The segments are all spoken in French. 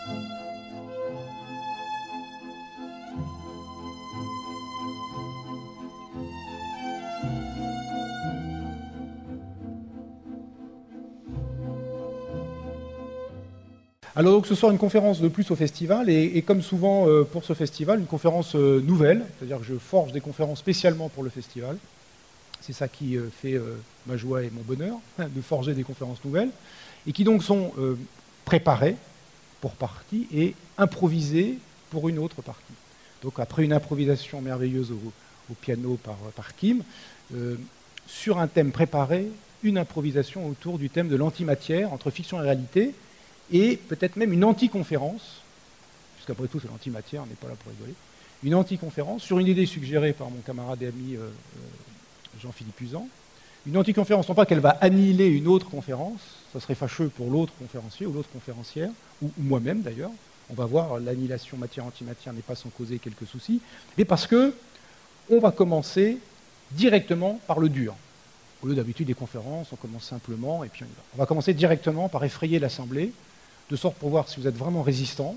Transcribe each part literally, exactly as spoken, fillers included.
Alors donc ce soir une conférence de plus au festival et, et comme souvent euh, pour ce festival, une conférence euh, nouvelle, c'est-à-dire que je forge des conférences spécialement pour le festival. C'est ça qui euh, fait euh, ma joie et mon bonheur, hein, de forger des conférences nouvelles, et qui donc sont euh, préparées pour partie et improvisées pour une autre partie. Donc après une improvisation merveilleuse au, au piano par, par Kim, euh, sur un thème préparé, une improvisation autour du thème de l'antimatière entre fiction et réalité, et peut-être même une anti-conférence, puisqu'après tout c'est l'antimatière, on n'est pas là pour rigoler, une anti-conférence sur une idée suggérée par mon camarade et ami euh, euh, Jean-Philippe Usan. Une anti-conférence, non pas qu'elle va annihiler une autre conférence, ça serait fâcheux pour l'autre conférencier ou l'autre conférencière, ou, ou moi-même d'ailleurs. On va voir, l'annihilation matière-antimatière n'est pas sans causer quelques soucis, mais parce que on va commencer directement par le dur. Au lieu d'habitude des conférences, on commence simplement et puis on y va. On va commencer directement par effrayer l'Assemblée, de sorte pour voir si vous êtes vraiment résistant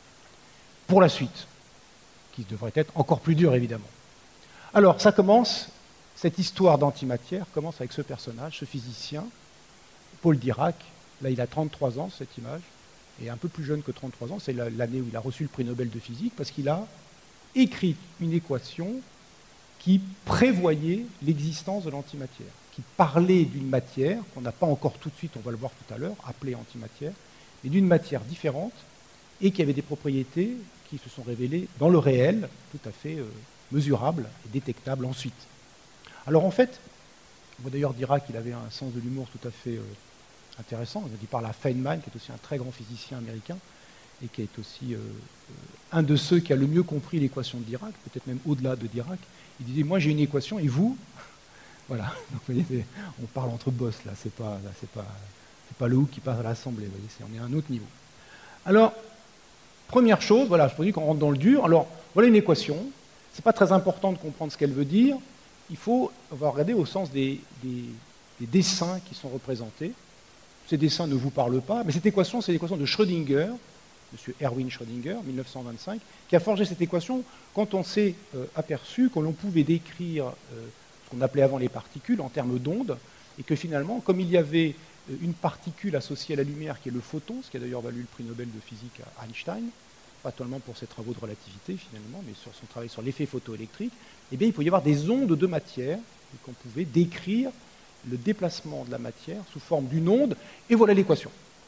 pour la suite, qui devrait être encore plus dure évidemment. Alors ça commence, cette histoire d'antimatière commence avec ce personnage, ce physicien, Paul Dirac. Là il a trente-trois ans cette image, et un peu plus jeune que trente-trois ans, c'est l'année où il a reçu le prix Nobel de physique, parce qu'il a écrit une équation qui prévoyait l'existence de l'antimatière, qui parlait d'une matière qu'on n'a pas encore tout de suite, on va le voir tout à l'heure, appelée antimatière, mais d'une matière différente et qui avait des propriétés qui se sont révélées dans le réel, tout à fait euh, mesurables et détectables ensuite. Alors en fait, on va d'ailleurs dire qu'il avait un sens de l'humour tout à fait euh, intéressant. Il parle à Feynman, qui est aussi un très grand physicien américain et qui est aussi euh, un de ceux qui a le mieux compris l'équation de Dirac, peut-être même au-delà de Dirac. Il disait, moi j'ai une équation et vous, voilà. Donc vous voyez, on parle entre boss là, c'est pas, là, c'est pas, c'est pas le hook qui passe à l'Assemblée, vous voyez, c'est, on est à un autre niveau. Alors, première chose, voilà, je dis qu'on rentre dans le dur. Alors, voilà une équation. C'est pas très important de comprendre ce qu'elle veut dire. Il faut on va regarder au sens des, des, des dessins qui sont représentés. Ces dessins ne vous parlent pas, mais cette équation, c'est l'équation de Schrödinger, M. Erwin Schrödinger, mille neuf cent vingt-cinq, qui a forgé cette équation quand on s'est euh, aperçu que l'on pouvait décrire euh, ce qu'on appelait avant les particules en termes d'ondes, et que finalement, comme il y avait une particule associée à la lumière qui est le photon, ce qui a d'ailleurs valu le prix Nobel de physique à Einstein, pas seulement pour ses travaux de relativité finalement, mais sur son travail sur l'effet photoélectrique, eh bien il pouvait y avoir des ondes de matière, et qu'on pouvait décrire le déplacement de la matière sous forme d'une onde, et voilà l'équation.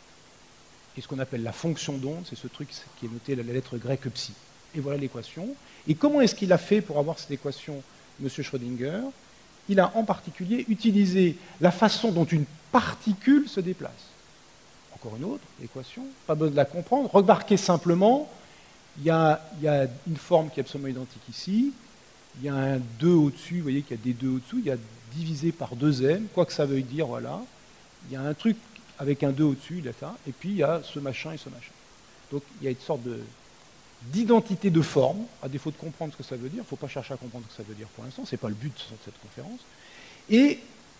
Et ce qu'on appelle la fonction d'onde, c'est ce truc qui est noté à la lettre grecque psi. Et voilà l'équation. Et comment est-ce qu'il a fait pour avoir cette équation, M. Schrödinger? Il a en particulier utilisé la façon dont une particule se déplace. Encore une autre équation, pas besoin de la comprendre. Remarquez simplement, il y a, il y a une forme qui est absolument identique ici, il y a un deux au-dessus, vous voyez qu'il y a des deux au-dessous, il y a divisé par deux m, quoi que ça veuille dire, voilà. Il y a un truc avec un deux au-dessus, il y a ça, et puis il y a ce machin et ce machin. Donc il y a une sorte de, d'identité de forme, à défaut de comprendre ce que ça veut dire, il ne faut pas chercher à comprendre ce que ça veut dire pour l'instant, ce n'est pas le but de cette conférence. Et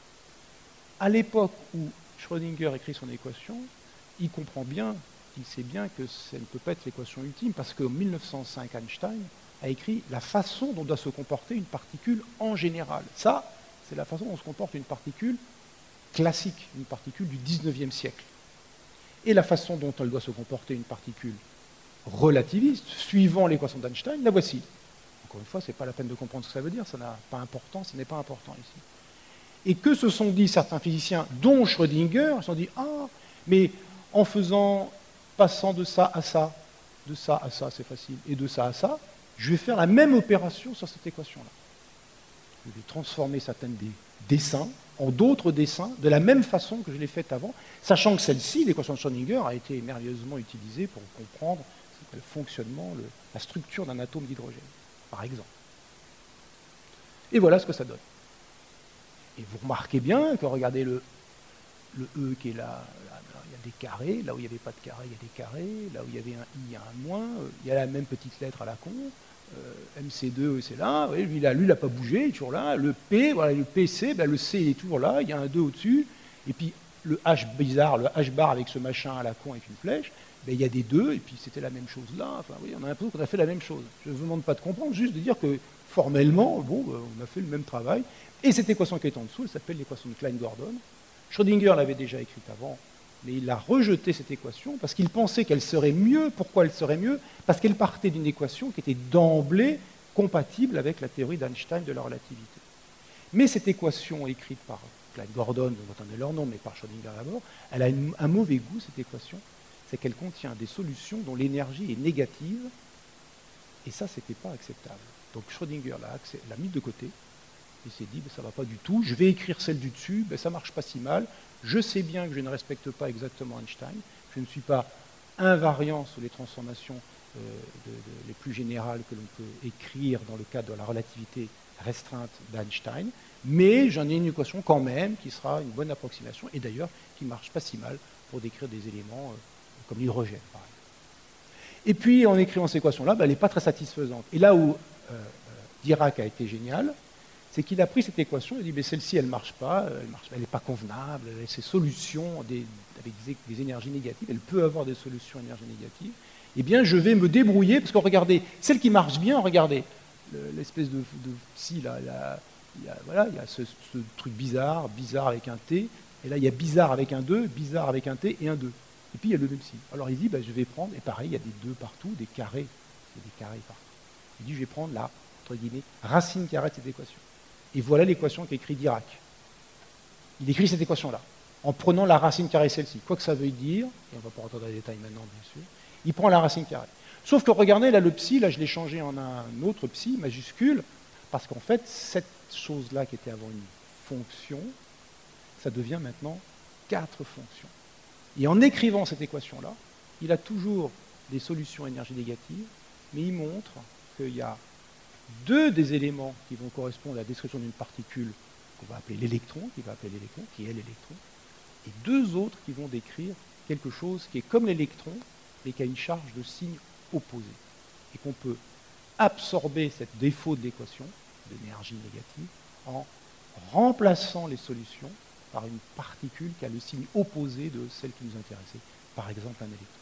à l'époque où Schrödinger écrit son équation, il comprend bien, il sait bien que ça ne peut pas être l'équation ultime, parce qu'en mille neuf cent cinq, Einstein a écrit la façon dont doit se comporter une particule en général. Ça, c'est la façon dont se comporte une particule classique, une particule du dix-neuvième siècle. Et la façon dont elle doit se comporter une particule relativiste, suivant l'équation d'Einstein, la voici. Encore une fois, ce n'est pas la peine de comprendre ce que ça veut dire, ça n'a pas important, ce n'est pas important ici. Et que se sont dit certains physiciens, dont Schrödinger, ils se sont dit, ah, mais en faisant, passant de ça à ça, de ça à ça, c'est facile, et de ça à ça, je vais faire la même opération sur cette équation-là. Je vais transformer certains des dessins en d'autres dessins, de la même façon que je l'ai fait avant, sachant que celle-ci, l'équation de Schrödinger, a été merveilleusement utilisée pour comprendre le fonctionnement, le, la structure d'un atome d'hydrogène, par exemple. Et voilà ce que ça donne. Et vous remarquez bien que, regardez le, le E qui est là, là, là, il y a des carrés, là où il n'y avait pas de carré, il y a des carrés, là où il y avait un I, il y a un moins, il y a la même petite lettre à la con, euh, M C deux, c'est là, oui, lui, là, lui, il n'a pas bougé, il est toujours là, le P, voilà, le P C, ben, le C, il est toujours là, il y a un deux au-dessus, et puis le H bizarre, le H bar avec ce machin à la con avec une flèche, ben, il y a des deux, et puis c'était la même chose là. Enfin, oui, on a l'impression qu'on a fait la même chose. Je ne vous demande pas de comprendre, juste de dire que formellement, bon, ben, on a fait le même travail. Et cette équation qui est en dessous, elle s'appelle l'équation de Klein-Gordon. Schrödinger l'avait déjà écrite avant, mais il a rejeté cette équation parce qu'il pensait qu'elle serait mieux. Pourquoi elle serait mieux? Parce qu'elle partait d'une équation qui était d'emblée compatible avec la théorie d'Einstein de la relativité. Mais cette équation écrite par Klein-Gordon, vous entendez leur nom, mais par Schrödinger d'abord, elle a une, un mauvais goût, cette équation, c'est qu'elle contient des solutions dont l'énergie est négative, et ça, ce n'était pas acceptable. Donc Schrödinger l'a mis de côté, il s'est dit, ben, ça ne va pas du tout, je vais écrire celle du dessus, ben, ça ne marche pas si mal, je sais bien que je ne respecte pas exactement Einstein, je ne suis pas invariant sous les transformations euh, de, de, les plus générales que l'on peut écrire dans le cadre de la relativité restreinte d'Einstein, mais j'en ai une équation quand même qui sera une bonne approximation, et d'ailleurs qui ne marche pas si mal pour décrire des éléments euh, comme l'hydrogène, par exemple. Et puis, en écrivant cette équation-là, ben, elle n'est pas très satisfaisante. Et là où euh, Dirac a été génial, c'est qu'il a pris cette équation et dit, ben, celle-ci, elle ne marche pas, elle n'est pas convenable, elle a ses solutions des, avec des, des énergies négatives, elle peut avoir des solutions énergie négatives. Eh bien, je vais me débrouiller, parce que regardez, celle qui marche bien, regardez, l'espèce de, de psi, là, là, il y a, voilà, il y a ce, ce truc bizarre, bizarre avec un T, et là, il y a bizarre avec un deux, bizarre avec un T et un deux. Et puis, il y a le même psi. Alors, il dit, ben, je vais prendre, et pareil, il y a des deux partout, des carrés, il y a des carrés partout. Il dit, je vais prendre la, entre guillemets, racine carrée de cette équation. Et voilà l'équation qu'écrit Dirac. Il écrit cette équation-là, en prenant la racine carrée celle-ci. Quoi que ça veuille dire, et on ne va pas rentrer dans les détails maintenant, bien sûr, il prend la racine carrée. Sauf que regardez, là, le psi, là, je l'ai changé en un autre psi majuscule, parce qu'en fait, cette chose-là qui était avant une fonction, ça devient maintenant quatre fonctions. Et en écrivant cette équation-là, il a toujours des solutions énergie négatives, mais il montre qu'il y a deux des éléments qui vont correspondre à la description d'une particule qu'on va appeler l'électron, qui va appeler l'électron, qui est l'électron, et deux autres qui vont décrire quelque chose qui est comme l'électron, mais qui a une charge de signe opposé. Et qu'on peut absorber ce défaut de l'équation, d'énergie négative, en remplaçant les solutions par une particule qui a le signe opposé de celle qui nous intéressait, par exemple un électron.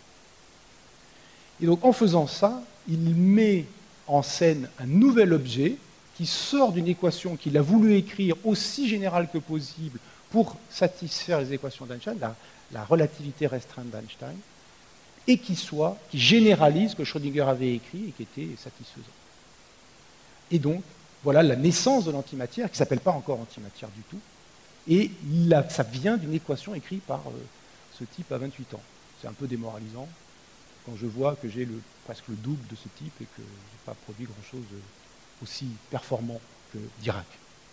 Et donc en faisant ça, il met en scène un nouvel objet qui sort d'une équation qu'il a voulu écrire aussi générale que possible pour satisfaire les équations d'Einstein, la, la relativité restreinte d'Einstein, et qui soit, qui généralise ce que Schrödinger avait écrit et qui était satisfaisant. Et donc, voilà la naissance de l'antimatière, qui ne s'appelle pas encore antimatière du tout, et là, ça vient d'une équation écrite par euh, ce type à vingt-huit ans. C'est un peu démoralisant quand je vois que j'ai le, presque le double de ce type et que je n'ai pas produit grand-chose aussi performant que Dirac.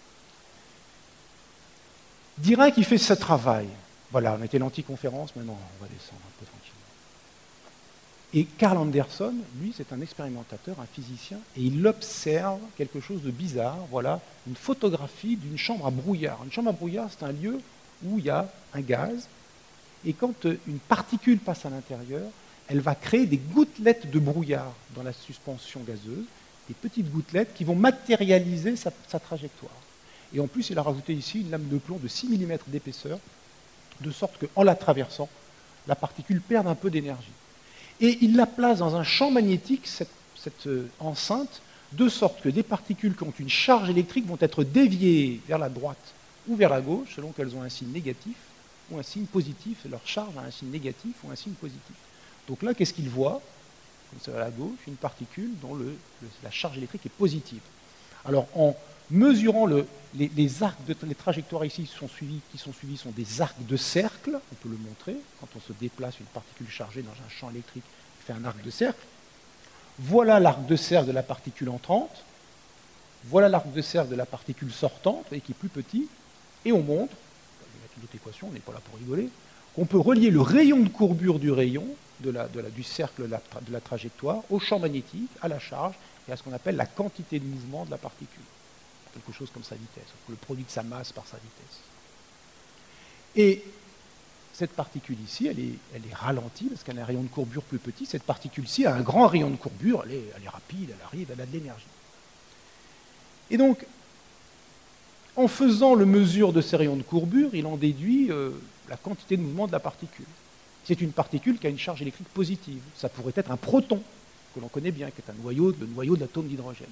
Dirac, il fait ce travail. Voilà, on était l'anticonférence, maintenant on va descendre un peu tranquillement. Et Karl Anderson, lui, c'est un expérimentateur, un physicien, et il observe quelque chose de bizarre. Voilà, une photographie d'une chambre à brouillard. Une chambre à brouillard, c'est un lieu où il y a un gaz, et quand une particule passe à l'intérieur, elle va créer des gouttelettes de brouillard dans la suspension gazeuse, des petites gouttelettes qui vont matérialiser sa, sa trajectoire. Et en plus, il a rajouté ici une lame de plomb de six millimètres d'épaisseur, de sorte qu'en la traversant, la particule perd un peu d'énergie. Et il la place dans un champ magnétique, cette, cette euh, enceinte, de sorte que des particules qui ont une charge électrique vont être déviées vers la droite ou vers la gauche, selon qu'elles ont un signe négatif ou un signe positif. Leur charge a un signe négatif ou un signe positif. Donc là, qu'est-ce qu'il voit? Comme ça, à la gauche, une particule dont le, le, la charge électrique est positive. Alors, en mesurant le, les, les arcs, de, les trajectoires ici qui sont, suivis, qui sont suivis sont des arcs de cercle, on peut le montrer, quand on se déplace une particule chargée dans un champ électrique qui fait un arc de cercle. Voilà l'arc de cercle de la particule entrante, voilà l'arc de cercle de la particule sortante, et qui est plus petit, et on montre, je vais mettre une autre équation, on n'est pas là pour rigoler, qu'on peut relier le rayon de courbure du rayon, de la, de la, du cercle de la, de la trajectoire, au champ magnétique, à la charge, et à ce qu'on appelle la quantité de mouvement de la particule. Quelque chose comme sa vitesse, le produit de sa masse par sa vitesse. Et cette particule ici, elle est, elle est ralentie, parce qu'elle a un rayon de courbure plus petit. Cette particule-ci a un grand rayon de courbure, elle est, elle est rapide, elle arrive, elle a de l'énergie. Et donc, en faisant le mesure de ces rayons de courbure, il en déduit euh, la quantité de mouvement de la particule. C'est une particule qui a une charge électrique positive. Ça pourrait être un proton, que l'on connaît bien, qui est un noyau, le noyau de l'atome d'hydrogène.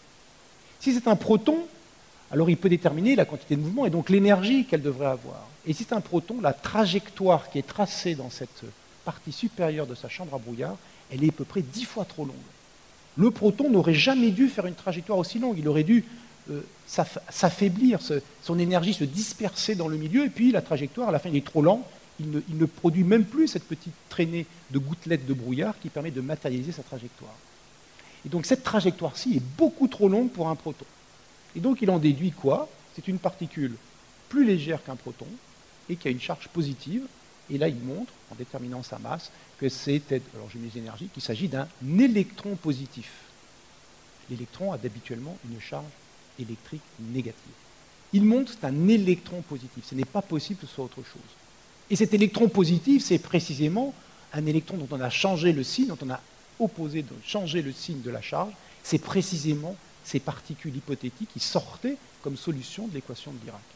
Si c'est un proton, alors il peut déterminer la quantité de mouvement et donc l'énergie qu'elle devrait avoir. Et si c'est un proton, la trajectoire qui est tracée dans cette partie supérieure de sa chambre à brouillard, elle est à peu près dix fois trop longue. Le proton n'aurait jamais dû faire une trajectoire aussi longue. Il aurait dû euh, s'affaiblir, son énergie se disperser dans le milieu, et puis la trajectoire, à la fin, il est trop lent. Il ne, il ne produit même plus cette petite traînée de gouttelettes de brouillard qui permet de matérialiser sa trajectoire. Et donc cette trajectoire-ci est beaucoup trop longue pour un proton. Et donc il en déduit quoi? C'est une particule plus légère qu'un proton et qui a une charge positive. Et là, il montre, en déterminant sa masse, que c'est, alors je mets les énergies, qu'il s'agit d'un électron positif. L'électron a habituellement une charge électrique négative. Il montre que c'est un électron positif. Ce n'est pas possible que ce soit autre chose. Et cet électron positif, c'est précisément un électron dont on a changé le signe, dont on a opposé, de changer le signe de la charge. C'est précisément ces particules hypothétiques qui sortaient comme solution de l'équation de Dirac.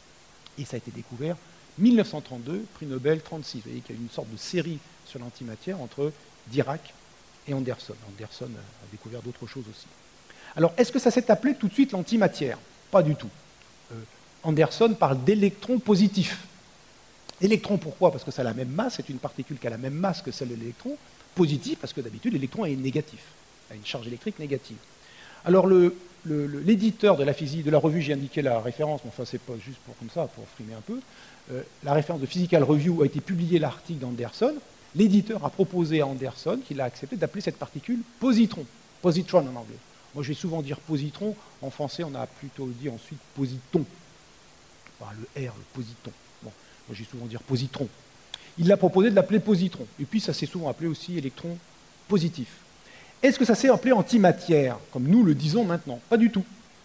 Et ça a été découvert en mille neuf cent trente-deux, prix Nobel trente-six. Vous voyez qu'il y a une sorte de série sur l'antimatière entre Dirac et Anderson. Anderson a découvert d'autres choses aussi. Alors, est-ce que ça s'est appelé tout de suite l'antimatière? Pas du tout. Euh, Anderson parle d'électrons positifs. Électron, pourquoi? Parce que ça a la même masse, c'est une particule qui a la même masse que celle de l'électron. Positif, parce que d'habitude, l'électron est négatif, a une charge électrique négative. Alors, l'éditeur de la physique, de la revue, j'ai indiqué la référence, mais enfin, c'est pas juste pour comme ça, pour frimer un peu. Euh, la référence de Physical Review a été publié l'article d'Anderson. L'éditeur a proposé à Anderson, qu'il a accepté, d'appeler cette particule positron. Positron en anglais. Moi, je vais souvent dire positron. En français, on a plutôt dit ensuite positon. Enfin, le R, le positon. Bon, moi, je vais souvent dire positron. Il a proposé de l'appeler positron. Et puis, ça s'est souvent appelé aussi électron positif. Est-ce que ça s'est appelé antimatière, comme nous le disons maintenant? Pas du tout.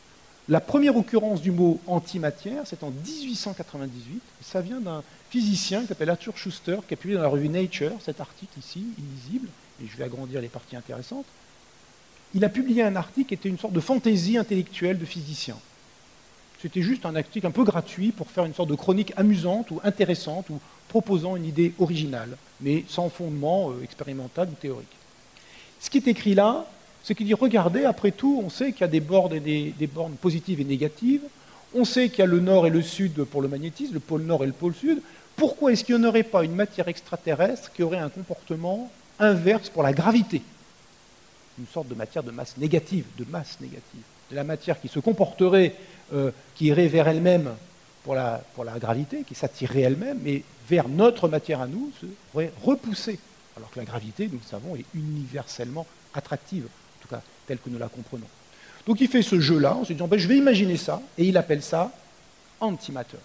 La première occurrence du mot antimatière, c'est en mille huit cent quatre-vingt-dix-huit. Ça vient d'un physicien qui s'appelle Arthur Schuster, qui a publié dans la revue Nature, cet article ici, illisible, et je vais agrandir les parties intéressantes. Il a publié un article qui était une sorte de fantaisie intellectuelle de physicien. C'était juste un article un peu gratuit pour faire une sorte de chronique amusante ou intéressante ou proposant une idée originale, mais sans fondement euh, expérimental ou théorique. Ce qui est écrit là, c'est qu'il dit, regardez, après tout, on sait qu'il y a des bornes, et des, des bornes positives et négatives, on sait qu'il y a le nord et le sud pour le magnétisme, le pôle nord et le pôle sud, pourquoi est-ce qu'il n'y aurait pas une matière extraterrestre qui aurait un comportement inverse pour la gravité? Une sorte de matière de masse négative, de masse négative. De la matière qui se comporterait, euh, qui irait vers elle-même pour la, pour la gravité, qui s'attirerait elle-même, mais vers notre matière à nous, serait repoussée. Alors que la gravité, nous le savons, est universellement attractive, en tout cas telle que nous la comprenons. Donc il fait ce jeu-là, en se disant, ben, je vais imaginer ça, et il appelle ça antimatter.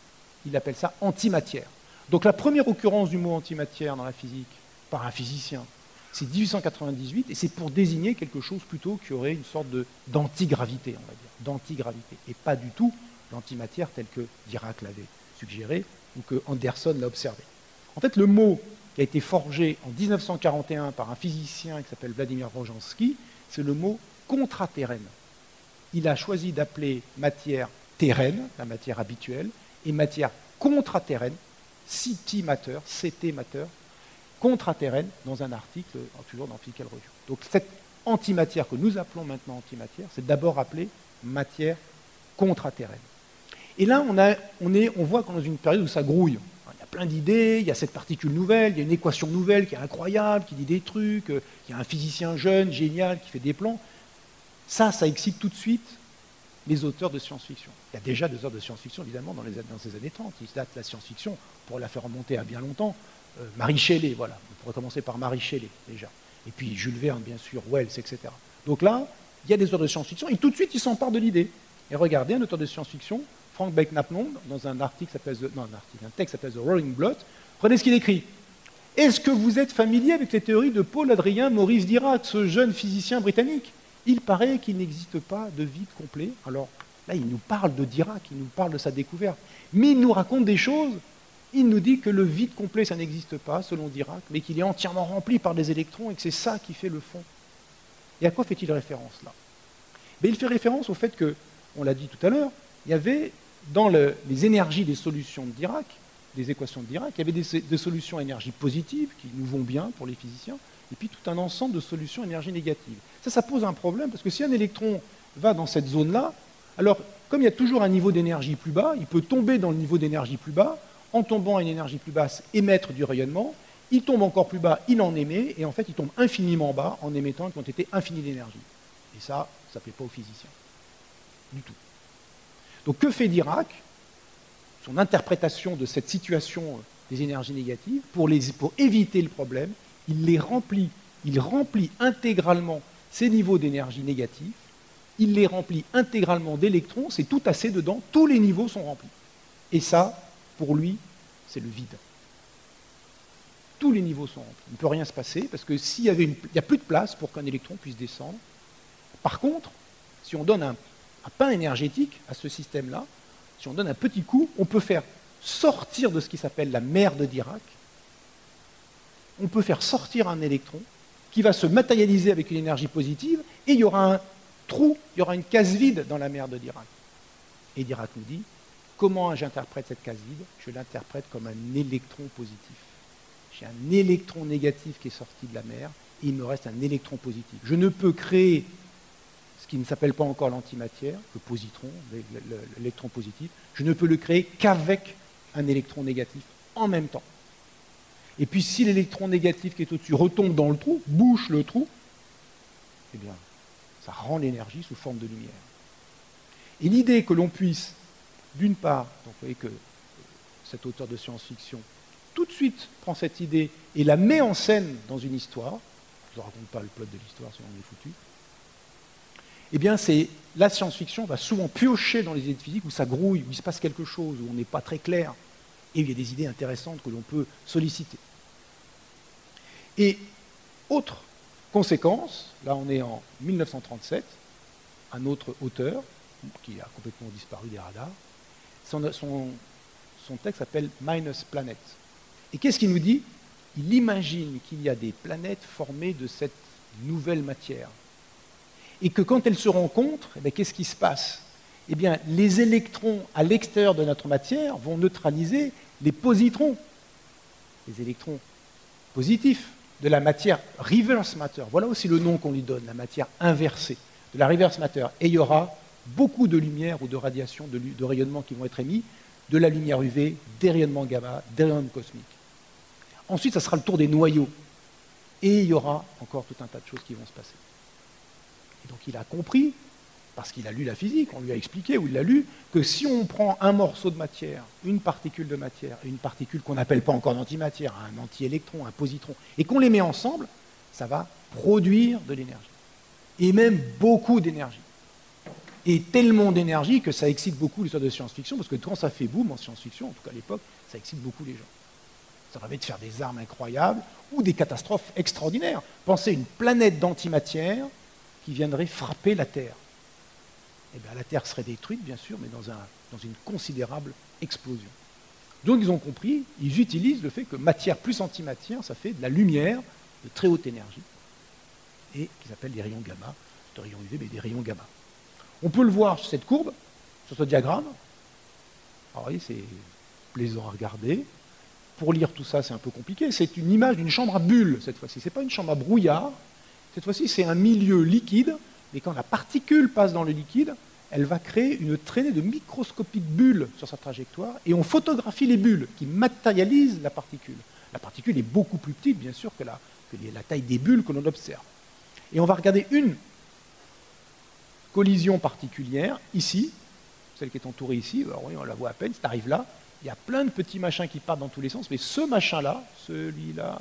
Il appelle ça antimatière. Donc la première occurrence du mot antimatière dans la physique, par un physicien, c'est mille huit cent quatre-vingt-dix-huit, et c'est pour désigner quelque chose plutôt qui aurait une sorte d'antigravité, on va dire, d'antigravité, et pas du tout l'antimatière telle que Dirac l'avait suggéré, ou que Anderson l'a observé. En fait, le mot qui a été forgé en mille neuf cent quarante et un par un physicien qui s'appelle Vladimir Rozhansky, c'est le mot contraterrène. Il a choisi d'appeler matière terrène, la matière habituelle, et matière contraterrène, C T matter, C T matter, contraterrène, dans un article, toujours dans Physical Review. Donc cette antimatière que nous appelons maintenant antimatière, c'est d'abord appelée matière contraterrène. Et là, on, a, on, est, on voit qu'on est dans une période où ça grouille. Il y a plein d'idées, il y a cette particule nouvelle, il y a une équation nouvelle qui est incroyable, qui dit des trucs, il y a un physicien jeune, génial, qui fait des plans. Ça, ça excite tout de suite les auteurs de science-fiction. Il y a déjà des auteurs de science-fiction, évidemment, dans, les, dans ces années trente. Ils datent la science-fiction, pour la faire remonter à bien longtemps. Euh, Marie Shelley, voilà. On pourrait commencer par Marie Shelley, déjà. Et puis Jules Verne, bien sûr, Wells, et cetera. Donc là, il y a des auteurs de science-fiction, et tout de suite, ils s'emparent de l'idée. Et regardez, un auteur de science-fiction, Frank Belknap-Long, dans un article s'appelle non, un article, un texte s'appelle The Rolling Blot, prenez ce qu'il écrit. Est-ce que vous êtes familier avec les théories de Paul-Adrien Maurice Dirac, ce jeune physicien britannique? Il paraît qu'il n'existe pas de vide complet. Alors là, il nous parle de Dirac, il nous parle de sa découverte. Mais il nous raconte des choses. Il nous dit que le vide complet, ça n'existe pas, selon Dirac, mais qu'il est entièrement rempli par des électrons et que c'est ça qui fait le fond. Et à quoi fait-il référence là? Mais il fait référence au fait que, on l'a dit tout à l'heure, il y avait dans le, les énergies des solutions de Dirac des équations de Dirac. Il y avait des, des solutions à énergie positive qui nous vont bien pour les physiciens, et puis tout un ensemble de solutions à énergie négative. Ça, ça pose un problème, parce que si un électron va dans cette zone-là, alors, comme il y a toujours un niveau d'énergie plus bas, il peut tomber dans le niveau d'énergie plus bas, en tombant à une énergie plus basse, émettre du rayonnement, il tombe encore plus bas, il en émet, et en fait, il tombe infiniment bas en émettant une quantité infinie d'énergie. Et ça, ça ne plaît pas aux physiciens. Du tout. Donc, que fait Dirac? Son interprétation de cette situation des énergies négatives, pour, les, pour éviter le problème, il les remplit, il remplit intégralement ces niveaux d'énergie négatifs, il les remplit intégralement d'électrons, c'est tout assez dedans, tous les niveaux sont remplis. Et ça, pour lui, c'est le vide. Tous les niveaux sont remplis. Il ne peut rien se passer, parce que s'il y avait une, il n'y a plus de place pour qu'un électron puisse descendre. Par contre, si on donne un, un pain énergétique à ce système-là, si on donne un petit coup, on peut faire sortir de ce qui s'appelle la mer de Dirac, on peut faire sortir un électron qui va se matérialiser avec une énergie positive, et il y aura un trou, il y aura une case vide dans la mer de Dirac. Et Dirac nous dit, comment j'interprète cette case vide? Je l'interprète comme un électron positif. J'ai un électron négatif qui est sorti de la mer, et il me reste un électron positif. Je ne peux créer ce qui ne s'appelle pas encore l'antimatière, le positron, l'électron positif, je ne peux le créer qu'avec un électron négatif en même temps. Et puis si l'électron négatif qui est au-dessus retombe dans le trou, bouche le trou, eh bien, ça rend l'énergie sous forme de lumière. Et l'idée que l'on puisse, d'une part, donc vous voyez que cet auteur de science-fiction, tout de suite prend cette idée et la met en scène dans une histoire, je ne raconte pas le plot de l'histoire, sinon on est foutu, eh bien, c'est la science-fiction va souvent piocher dans les idées de physique où ça grouille, où il se passe quelque chose, où on n'est pas très clair, et où il y a des idées intéressantes que l'on peut solliciter. Et autre conséquence, là on est en mille neuf cent trente-sept, un autre auteur, qui a complètement disparu des radars, son, son, son texte s'appelle Minus Planet. Et qu'est-ce qu'il nous dit? Il imagine qu'il y a des planètes formées de cette nouvelle matière. Et que quand elles se rencontrent, eh bien, qu'est-ce qui se passe? Eh bien, les électrons à l'extérieur de notre matière vont neutraliser les positrons, les électrons positifs de la matière reverse matter. Voilà aussi le nom qu'on lui donne, la matière inversée, de la reverse matter. Et il y aura beaucoup de lumière ou de radiation, de, de rayonnements qui vont être émis, de la lumière U V, des rayonnements gamma, des rayonnements cosmiques. Ensuite, ça sera le tour des noyaux. Et il y aura encore tout un tas de choses qui vont se passer. Et donc il a compris, parce qu'il a lu la physique, on lui a expliqué, ou il l'a lu, que si on prend un morceau de matière, une particule de matière, une particule qu'on n'appelle pas encore d'antimatière, un anti-électron, un positron, et qu'on les met ensemble, ça va produire de l'énergie. Et même beaucoup d'énergie. Et tellement d'énergie que ça excite beaucoup l'histoire de science-fiction, parce que quand ça fait boom en science-fiction, en tout cas à l'époque, ça excite beaucoup les gens. Ça permet de faire des armes incroyables ou des catastrophes extraordinaires. Pensez à une planète d'antimatière qui viendrait frapper la Terre. Eh bien, la Terre serait détruite, bien sûr, mais dans, un, dans une considérable explosion. Donc, ils ont compris, ils utilisent le fait que matière plus antimatière, ça fait de la lumière de très haute énergie, et qu'ils appellent des rayons gamma, de rayons U V, mais des rayons gamma. On peut le voir sur cette courbe, sur ce diagramme. Alors, vous voyez, c'est plaisant à regarder. Pour lire tout ça, c'est un peu compliqué. C'est une image d'une chambre à bulles, cette fois-ci. Ce n'est pas une chambre à brouillard. Cette fois-ci, c'est un milieu liquide, mais quand la particule passe dans le liquide, elle va créer une traînée de microscopiques bulles sur sa trajectoire, et on photographie les bulles qui matérialisent la particule. La particule est beaucoup plus petite, bien sûr, que la, que la taille des bulles que l'on observe. Et on va regarder une collision particulière, ici, celle qui est entourée ici, alors oui, on la voit à peine, ça arrive là, il y a plein de petits machins qui partent dans tous les sens, mais ce machin-là, celui-là,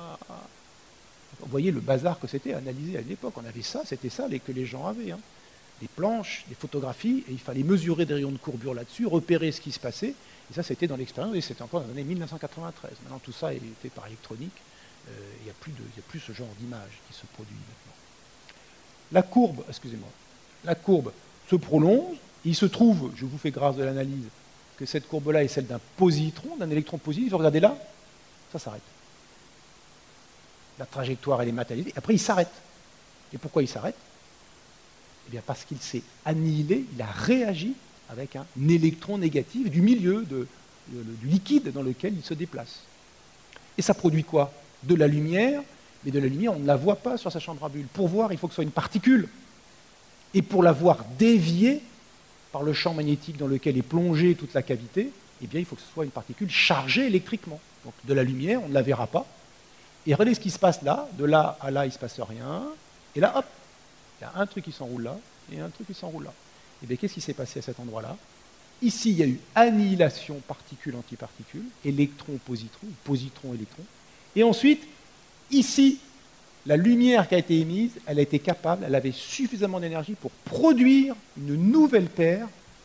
vous voyez le bazar que c'était analysé à l'époque, on avait ça, c'était ça que les gens avaient, hein. Des planches, des photographies, et il fallait mesurer des rayons de courbure là-dessus, repérer ce qui se passait, et ça c'était dans l'expérience, et c'était encore dans les années mille neuf cent quatre-vingt-treize. Maintenant tout ça est fait par électronique, euh, il n'y a, a plus ce genre d'image qui se produit maintenant. La courbe, excusez-moi, la courbe se prolonge, il se trouve, je vous fais grâce de l'analyse, que cette courbe-là est celle d'un positron, d'un électron positif. Regardez là, ça s'arrête. La trajectoire, elle est matérialisée. Après, il s'arrête. Et pourquoi il s'arrête? Eh bien, parce qu'il s'est annihilé, il a réagi avec un électron négatif du milieu de du liquide dans lequel il se déplace. Et ça produit quoi? De la lumière, mais de la lumière, on ne la voit pas sur sa chambre à bulles. Pour voir, il faut que ce soit une particule. Et pour la voir déviée par le champ magnétique dans lequel est plongée toute la cavité, eh bien, il faut que ce soit une particule chargée électriquement. Donc de la lumière, on ne la verra pas. Et regardez ce qui se passe là. De là à là, il ne se passe rien. Et là, hop, il y a un truc qui s'enroule là et un truc qui s'enroule là. Et bien, qu'est-ce qui s'est passé à cet endroit-là? Ici, il y a eu annihilation particule-antiparticule, électron-positron, positron-électron. Et ensuite, ici, la lumière qui a été émise, elle a été capable, elle avait suffisamment d'énergie pour produire une nouvelle paire,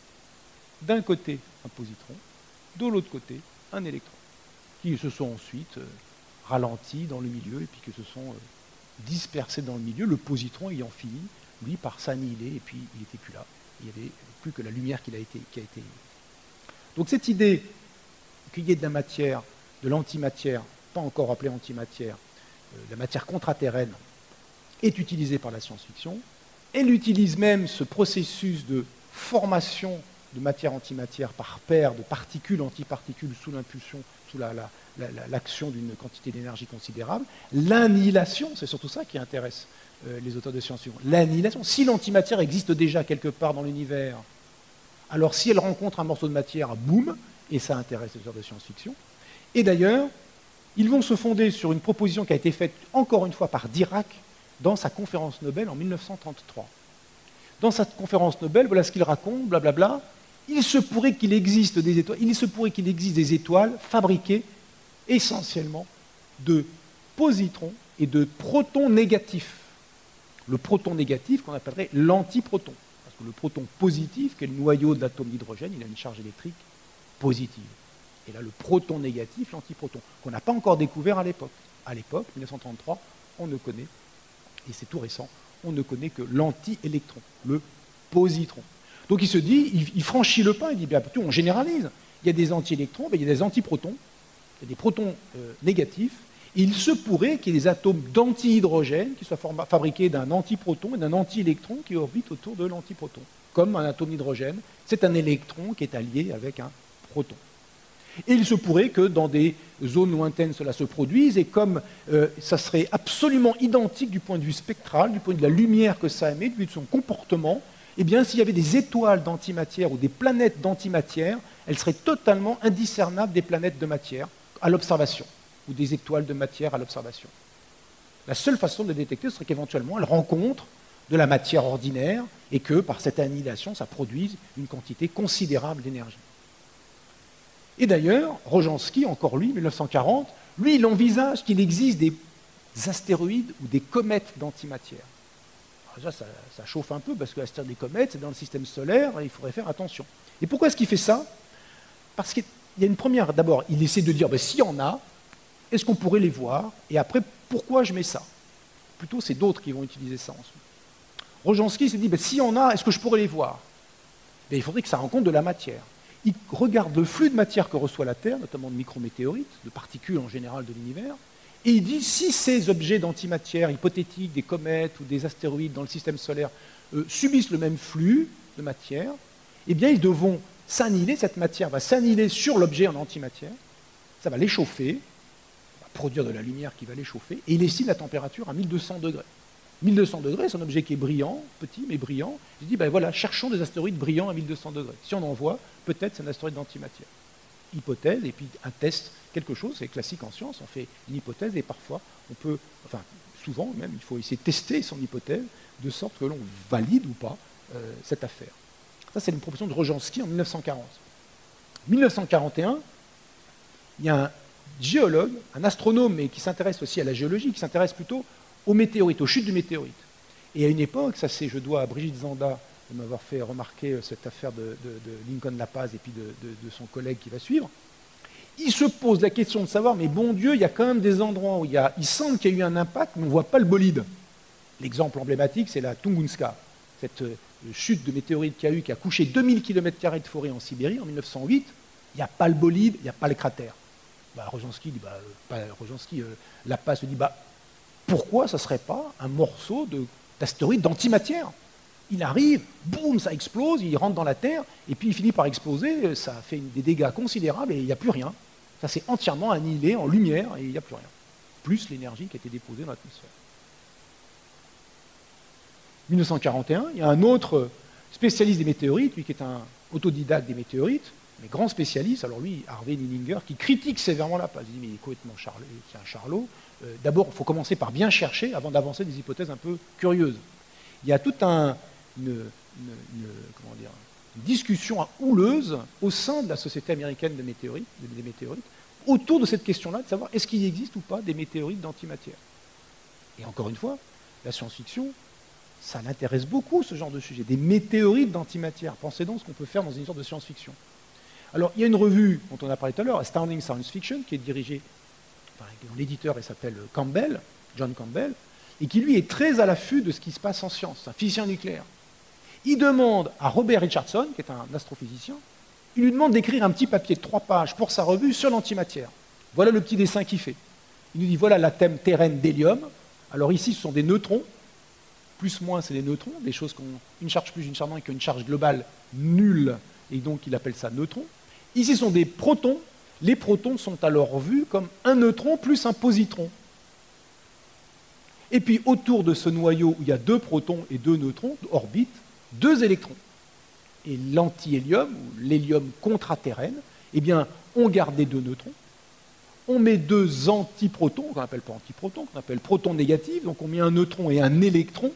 d'un côté un positron, de l'autre côté un électron, qui se sont ensuite euh, ralentis dans le milieu et puis qui se sont euh, dispersés dans le milieu, le positron ayant fini, lui, par s'annihiler, et puis il n'était plus là. Il n'y avait plus que la lumière qui a été, qui a été émise. Donc cette idée qu'il y ait de la matière, de l'antimatière, pas encore appelée antimatière, euh, la matière contraterrène, est utilisée par la science-fiction. Elle utilise même ce processus de formation de matière-antimatière par paire de particules-antiparticules sous l'impulsion, sous la, la, la, l'action d'une quantité d'énergie considérable. L'annihilation, c'est surtout ça qui intéresse euh, les auteurs de science-fiction. L'annihilation, si l'antimatière existe déjà quelque part dans l'univers, alors si elle rencontre un morceau de matière, boum, et ça intéresse les auteurs de science-fiction. Et d'ailleurs, ils vont se fonder sur une proposition qui a été faite encore une fois par Dirac dans sa conférence Nobel en mille neuf cent trente-trois. Dans cette conférence Nobel, voilà ce qu'il raconte, blablabla. Il se pourrait qu'il existe des étoiles, il se pourrait qu'il existe des étoiles fabriquées essentiellement de positrons et de protons négatifs. Le proton négatif qu'on appellerait l'antiproton. Parce que le proton positif, qui est le noyau de l'atome d'hydrogène, il a une charge électrique positive. Et là, le proton négatif, l'antiproton, qu'on n'a pas encore découvert à l'époque. À l'époque, mille neuf cent trente-trois, on ne connaît, et c'est tout récent, on ne connaît que l'anti-électron, le positron. Donc il se dit, il, il franchit le pas, il dit, bien plutôt on généralise. Il y a des anti-électrons, ben, il y a des antiprotons, il y a des protons euh, négatifs, et il se pourrait qu'il y ait des atomes d'anti-hydrogène qui soient fabriqués d'un antiproton et d'un anti-électron qui orbitent autour de l'antiproton. Comme un atome d'hydrogène, c'est un électron qui est allié avec un proton. Et il se pourrait que dans des zones lointaines, cela se produise, et comme euh, ça serait absolument identique du point de vue spectral, du point de vue de la lumière que ça émet, du point de vue de son comportement, eh bien, s'il y avait des étoiles d'antimatière ou des planètes d'antimatière, elles seraient totalement indiscernables des planètes de matière à l'observation, ou des étoiles de matière à l'observation. La seule façon de les détecter serait qu'éventuellement elles rencontrent de la matière ordinaire, et que, par cette annihilation, ça produise une quantité considérable d'énergie. Et d'ailleurs, Rojansky, encore lui, mille neuf cent quarante, lui, il envisage qu'il existe des astéroïdes ou des comètes d'antimatière. Déjà, ça, ça chauffe un peu, parce que l'astéroïde des comètes, c'est dans le système solaire, et il faudrait faire attention. Et pourquoi est-ce qu'il fait ça? Parce qu'il y a une première, d'abord, il essaie de dire, ben, s'il y en a, est-ce qu'on pourrait les voir? Et après, pourquoi je mets ça? Plutôt, c'est d'autres qui vont utiliser ça ensuite. Rojansky s'est dit, ben, s'il y en a, est-ce que je pourrais les voir? Ben, il faudrait que ça rencontre de la matière. Il regarde le flux de matière que reçoit la Terre, notamment de micrométéorites, de particules en général de l'univers, et il dit, si ces objets d'antimatière hypothétiques, des comètes ou des astéroïdes dans le système solaire, euh, subissent le même flux de matière, eh bien, ils devront s'annihiler, cette matière va s'annihiler sur l'objet en antimatière, ça va l'échauffer, ça va produire de la lumière qui va l'échauffer, et il estime la température à mille deux cents degrés. mille deux cents degrés, c'est un objet qui est brillant, petit mais brillant. Il dit, ben voilà, cherchons des astéroïdes brillants à mille deux cents degrés. Si on en voit, peut-être c'est un astéroïde d'antimatière. Hypothèse, et puis un test, quelque chose, c'est classique en science, on fait une hypothèse, et parfois, on peut, enfin, souvent même, il faut essayer de tester son hypothèse, de sorte que l'on valide ou pas euh, cette affaire. Ça, c'est une proposition de Rojansky en mille neuf cent quarante. mille neuf cent quarante et un, il y a un géologue, un astronome, mais qui s'intéresse aussi à la géologie, qui s'intéresse plutôt aux météorites, aux chutes de météorites. Et à une époque, ça c'est, je dois à Brigitte Zanda de m'avoir fait remarquer cette affaire de, de, de Lincoln La Paz et puis de, de, de son collègue qui va suivre, il se pose la question de savoir, mais bon Dieu, il y a quand même des endroits où il, y a, il semble qu'il y a eu un impact, mais on ne voit pas le bolide. L'exemple emblématique, c'est la Tunguska, cette euh, chute de météorite qui a eu, qui a couché deux mille kilomètres carrés de forêt en Sibérie en mille neuf cent huit. Il n'y a pas le bolide, il n'y a pas le cratère. Bah, Rojansky dit, bah, pas Rojansky, euh, La Paz se dit, bah, pourquoi ça ne serait pas un morceau de, d'astéroïde d'antimatière? Il arrive, boum, ça explose, il rentre dans la Terre, et puis il finit par exploser, ça fait des dégâts considérables et il n'y a plus rien. Ça s'est entièrement annihilé en lumière et il n'y a plus rien. Plus l'énergie qui a été déposée dans l'atmosphère. mille neuf cent quarante et un, il y a un autre spécialiste des météorites, lui qui est un autodidacte des météorites, mais grand spécialiste, alors lui, Harvey Lillinger, qui critique sévèrement la place. Il dit, mais il est complètement charlot, c'est un charlot. Euh, D'abord, il faut commencer par bien chercher avant d'avancer des hypothèses un peu curieuses. Il y a toute un, une, une, une, comment dire, une discussion houleuse au sein de la Société américaine de météorites, des météorites autour de cette question-là, de savoir est-ce qu'il existe ou pas des météorites d'antimatière. Et encore une fois, la science-fiction, ça l'intéresse beaucoup, ce genre de sujet, des météorites d'antimatière. Pensez donc ce qu'on peut faire dans une sorte de science-fiction. Alors, il y a une revue dont on a parlé tout à l'heure, Astounding Science Fiction, qui est dirigée, enfin, dont l'éditeur il s'appelle Campbell, John Campbell, et qui, lui, est très à l'affût de ce qui se passe en science, c'est un physicien nucléaire. Il demande à Robert Richardson, qui est un astrophysicien, il lui demande d'écrire un petit papier de trois pages pour sa revue sur l'antimatière. Voilà le petit dessin qu'il fait. Il nous dit, voilà l'atome terrestre d'hélium. Alors ici, ce sont des neutrons. Plus, moins, c'est des neutrons, des choses qui ont une charge plus, une charge moins, qui ont une charge globale nulle, et donc il appelle ça neutrons. Ici, ce sont des protons. Les protons sont alors vus comme un neutron plus un positron. Et puis, autour de ce noyau où il y a deux protons et deux neutrons, orbitent deux électrons. Et l'anti-hélium, ou l'hélium contratérène, eh bien, on garde les deux neutrons, on met deux antiprotons, qu'on n'appelle pas antiprotons, qu'on appelle protons négatifs, donc on met un neutron et un électron,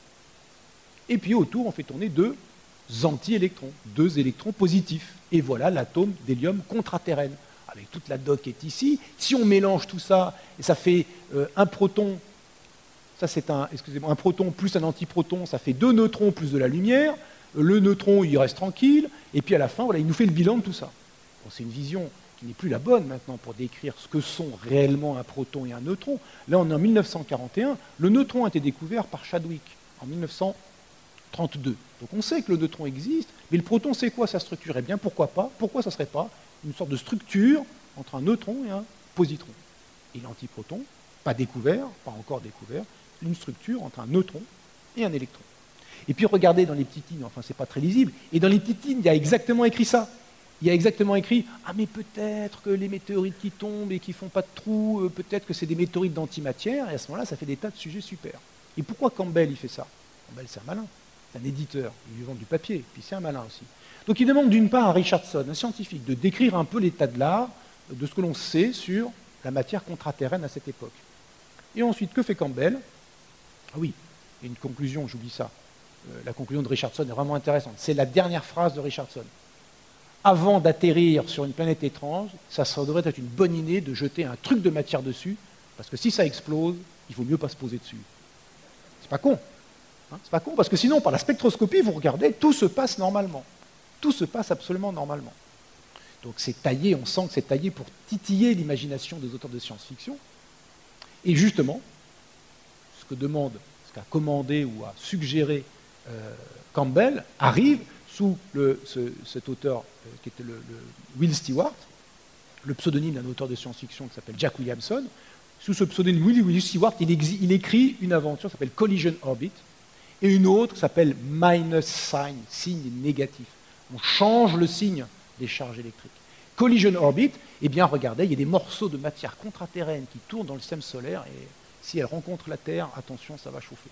et puis autour, on fait tourner deux anti-électrons, deux électrons positifs. Et voilà l'atome d'hélium contratérène, avec toute la dot qui est ici. Si on mélange tout ça, et ça fait euh, un proton, ça c'est un, excusez-moi, un proton plus un antiproton, ça fait deux neutrons plus de la lumière. Le neutron, il reste tranquille, et puis à la fin, voilà, il nous fait le bilan de tout ça. Bon, c'est une vision qui n'est plus la bonne maintenant pour décrire ce que sont réellement un proton et un neutron. Là, on est en mille neuf cent quarante et un, le neutron a été découvert par Chadwick en mille neuf cent trente-deux. Donc on sait que le neutron existe, mais le proton, c'est quoi sa structure? Eh bien, pourquoi pas? Pourquoi ça ne serait pas une sorte de structure entre un neutron et un positron? Et l'antiproton, pas découvert, pas encore découvert, une structure entre un neutron et un électron. Et puis regardez dans les petites lignes, enfin c'est pas très lisible, et dans les petites lignes, il y a exactement écrit ça. Il y a exactement écrit « Ah mais peut-être que les météorites qui tombent et qui font pas de trous, euh, peut-être que c'est des météorites d'antimatière », et à ce moment-là, ça fait des tas de sujets super. Et pourquoi Campbell il fait ça? Campbell c'est un malin, c'est un éditeur, il lui vend du papier, puis c'est un malin aussi. Donc il demande d'une part à Richardson, un scientifique, de décrire un peu l'état de l'art, de ce que l'on sait sur la matière contraterrène à cette époque. Et ensuite, que fait Campbell? Ah oui, il y a une conclusion, j'oublie ça. La conclusion de Richardson est vraiment intéressante. C'est la dernière phrase de Richardson. Avant d'atterrir sur une planète étrange, ça, ça devrait être une bonne idée de jeter un truc de matière dessus, parce que si ça explose, il vaut mieux pas se poser dessus. C'est pas con. Hein, c'est pas con, parce que sinon, par la spectroscopie, vous regardez, tout se passe normalement. Tout se passe absolument normalement. Donc c'est taillé, on sent que c'est taillé pour titiller l'imagination des auteurs de science-fiction. Et justement, ce que demande, ce qu'a commandé ou a suggéré Euh, Campbell arrive sous le, ce, cet auteur euh, qui était le, le Will Stewart, le pseudonyme d'un auteur de science-fiction qui s'appelle Jack Williamson. Sous ce pseudonyme Will, Will Stewart, il, exi, il écrit une aventure qui s'appelle Collision Orbit et une autre qui s'appelle Minus Sign, signe négatif. On change le signe des charges électriques. Collision Orbit, eh bien regardez, il y a des morceaux de matière contraterrène qui tournent dans le système solaire et si elles rencontrent la Terre, attention, ça va chauffer.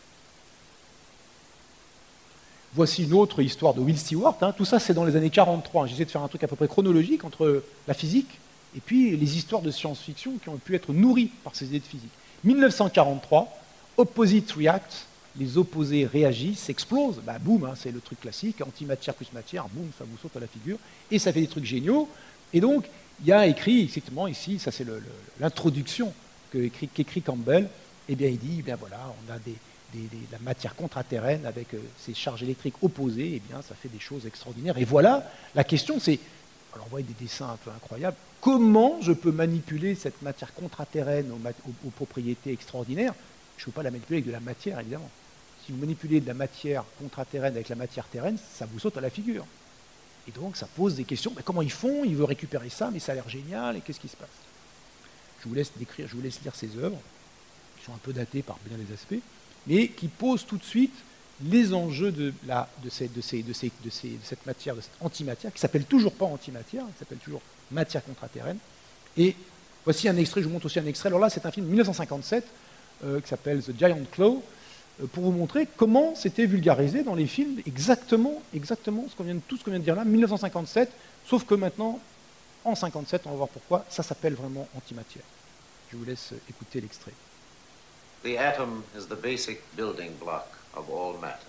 Voici une autre histoire de Will Stewart. Hein. Tout ça, c'est dans les années quarante-trois. J'essaie de faire un truc à peu près chronologique entre la physique et puis les histoires de science-fiction qui ont pu être nourries par ces idées de physique. mille neuf cent quarante-trois, Opposite React, les opposés réagissent, explosent. Bah, boum, hein, c'est le truc classique, antimatière plus matière, boum, ça vous saute à la figure. Et ça fait des trucs géniaux. Et donc, il y a écrit, exactement ici, ça c'est l'introduction qu'écrit qu'écrit Campbell, eh bien, il dit, eh bien voilà, on a des... Des, des, de la matière contraterrène avec euh, ces charges électriques opposées, eh bien, ça fait des choses extraordinaires. Et voilà, la question c'est, alors on voit des dessins un peu incroyables, comment je peux manipuler cette matière contraterrène aux, aux, aux propriétés extraordinaires? Je ne peux pas la manipuler avec de la matière, évidemment. Si vous manipulez de la matière contraterrène avec la matière terrestre, ça vous saute à la figure. Et donc ça pose des questions, mais comment ils font? Ils veulent récupérer ça, mais ça a l'air génial, et qu'est-ce qui se passe? Je vous laisse décrire, je vous laisse lire ces œuvres, qui sont un peu datées par bien des aspects, mais qui pose tout de suite les enjeux de, la, de, ces, de, ces, de, ces, de, ces, de cette matière, de cette antimatière, qui s'appelle toujours pas antimatière, qui s'appelle toujours matière contraterrène. Et voici un extrait, je vous montre aussi un extrait. Alors là, c'est un film de mille neuf cent cinquante-sept euh, qui s'appelle The Giant Claw, euh, pour vous montrer comment c'était vulgarisé dans les films, exactement, exactement ce qu'on vient de, tout ce qu'on vient de dire là, mille neuf cent cinquante-sept, sauf que maintenant, en cinquante-sept, on va voir pourquoi, ça s'appelle vraiment antimatière. Je vous laisse écouter l'extrait. The atom is the basic building block of all matter.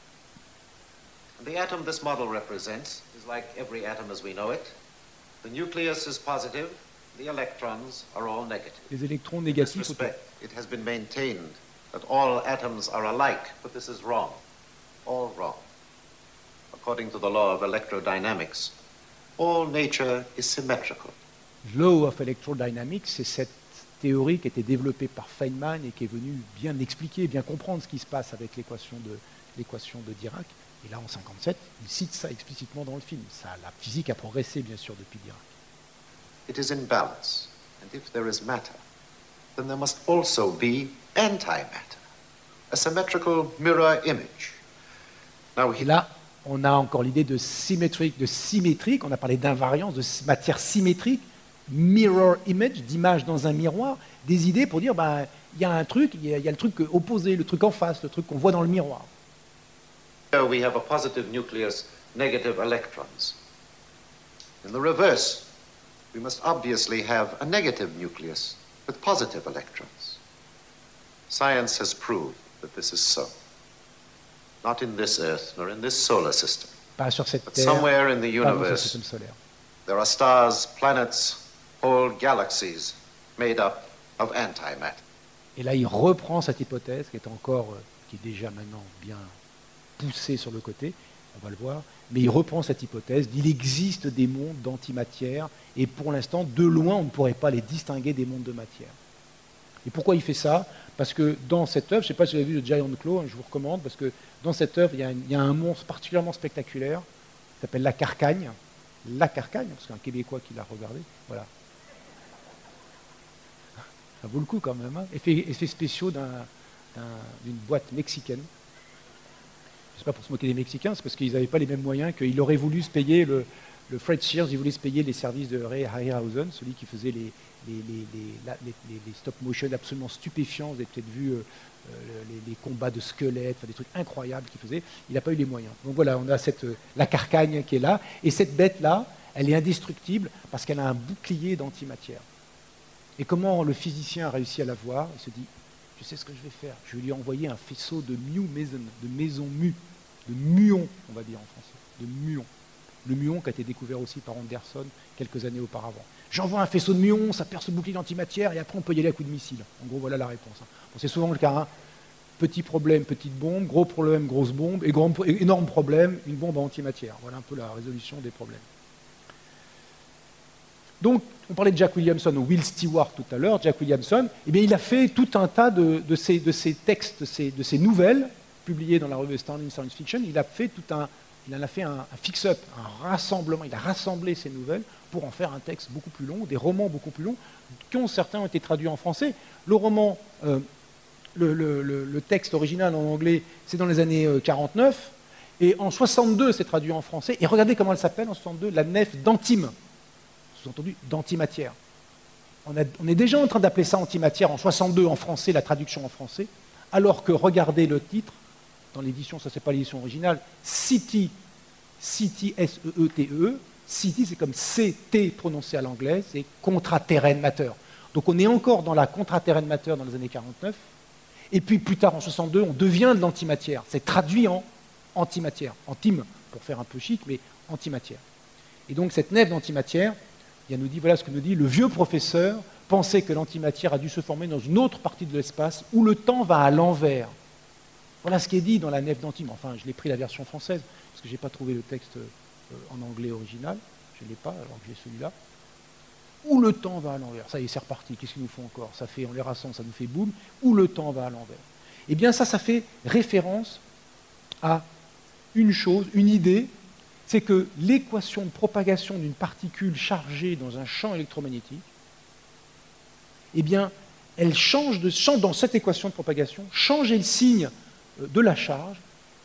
The atom this model represents is like every atom as we know it. The nucleus is positive, the electrons are all negative. Les électrons In négatifs this autour. respect, it has been maintained that all atoms are alike, but this is wrong. All wrong. According to the law of electrodynamics, all nature is symmetrical. Law of Electrodynamics, c'est cette théorie qui a été développée par Feynman et qui est venue bien expliquer, bien comprendre ce qui se passe avec l'équation de, l'équation de Dirac. Et là, en cinquante-sept, il cite ça explicitement dans le film. Ça, la physique a progressé, bien sûr, depuis Dirac. It is in balance, and if there is matter, then there must also be antimatter, a symmetrical mirror image. Now, Et là, on a encore l'idée de symétrique, de symétrique. On a parlé d'invariance, de matière symétrique, mirror image, d'image dans un miroir, des idées pour dire, ben, il y a un truc, il y, y a le truc opposé, le truc en face, le truc qu'on voit dans le miroir. here we have a positive nucleus, negative electrons. In the reverse, we must obviously have a negative nucleus with positive electrons. Science has proved that this is so. Not in this Earth, nor in this solar system. Pas sur cette But Terre, somewhere in the pas dans ce universe, système solaire. there are stars, planets, whole galaxies made up of antimatter. Et là, il reprend cette hypothèse qui est encore, euh, qui est déjà maintenant bien poussée sur le côté, on va le voir, mais il reprend cette hypothèse, il existe des mondes d'antimatière, et pour l'instant, de loin, on ne pourrait pas les distinguer des mondes de matière. Et pourquoi il fait ça? Parce que dans cette œuvre, je ne sais pas si vous avez vu le Giant Claw, hein, je vous recommande, parce que dans cette œuvre, il y a un, il y a un monstre particulièrement spectaculaire, qui s'appelle la Carcagne, la Carcagne, parce qu'un Québécois qui l'a regardé, voilà. Ça vaut le coup quand même, hein. Effets, effets spéciaux d'un, d'un, d'une boîte mexicaine. C'est pas pour se moquer des Mexicains, c'est parce qu'ils n'avaient pas les mêmes moyens, qu'il aurait voulu se payer, le, le Fred Shears, il voulait se payer les services de Ray Harryhausen, celui qui faisait les, les, les, les, les, les, les stop motion absolument stupéfiants. Vous avez peut-être vu euh, les, les combats de squelettes, enfin, des trucs incroyables qu'il faisait. Il n'a pas eu les moyens. Donc voilà, on a cette, la Carcagne qui est là, et cette bête-là, elle est indestructible parce qu'elle a un bouclier d'antimatière. Et comment le physicien a réussi à la voir? Il se dit, je sais ce que je vais faire, je vais lui envoyer un faisceau de mu maison, de maison mu, de muon, on va dire en français, de muon. Le muon qui a été découvert aussi par Anderson quelques années auparavant. J'envoie un faisceau de muon, ça perce le bouclier d'antimatière, et après on peut y aller à coup de missile. En gros, voilà la réponse. Bon, c'est souvent le cas, hein. Petit problème, petite bombe, gros problème, grosse bombe, et grand, énorme problème, une bombe à antimatière. Voilà un peu la résolution des problèmes. Donc, on parlait de Jack Williamson ou Will Stewart tout à l'heure. Jack Williamson, eh bien, il a fait tout un tas de, de, ces, de ces textes, de ces, de ces nouvelles publiées dans la revue Astounding Science Fiction. Il a fait tout un, il en a fait un, un fix-up, un rassemblement. Il a rassemblé ces nouvelles pour en faire un texte beaucoup plus long, des romans beaucoup plus longs, dont certains ont été traduits en français. Le roman, euh, le, le, le, le texte original en anglais, c'est dans les années quarante-neuf, et en soixante-deux, c'est traduit en français. Et regardez comment elle s'appelle en soixante-deux, La Nef d'Antime. Sous-entendu d'antimatière. On, a, on est déjà en train d'appeler ça antimatière en soixante-deux en français, la traduction en français, alors que regardez le titre, dans l'édition, ça c'est pas l'édition originale, City, City, S E E T E, City c'est comme C T prononcé à l'anglais, c'est Contraterrene Matter. Donc on est encore dans la Contraterrene Matter dans les années quarante-neuf, et puis plus tard en soixante-deux, on devient de l'antimatière. C'est traduit en antimatière, antime, pour faire un peu chic, mais antimatière. Et donc cette nef d'antimatière, il nous dit, voilà ce que nous dit, le vieux professeur pensait que l'antimatière a dû se former dans une autre partie de l'espace où le temps va à l'envers. Voilà ce qui est dit dans la nef d'Antime. Enfin, je l'ai pris la version française, parce que je n'ai pas trouvé le texte euh, en anglais original. Je ne l'ai pas, alors que j'ai celui-là. Où le temps va à l'envers. Ça y est, c'est reparti. Qu'est-ce qu'ils nous font encore? Ça fait, on les rassemble, ça nous fait boum. Où le temps va à l'envers. Eh bien, ça, ça fait référence à une chose, une idée, c'est que l'équation de propagation d'une particule chargée dans un champ électromagnétique, eh bien, elle change, de, change dans cette équation de propagation, changer le signe de la charge,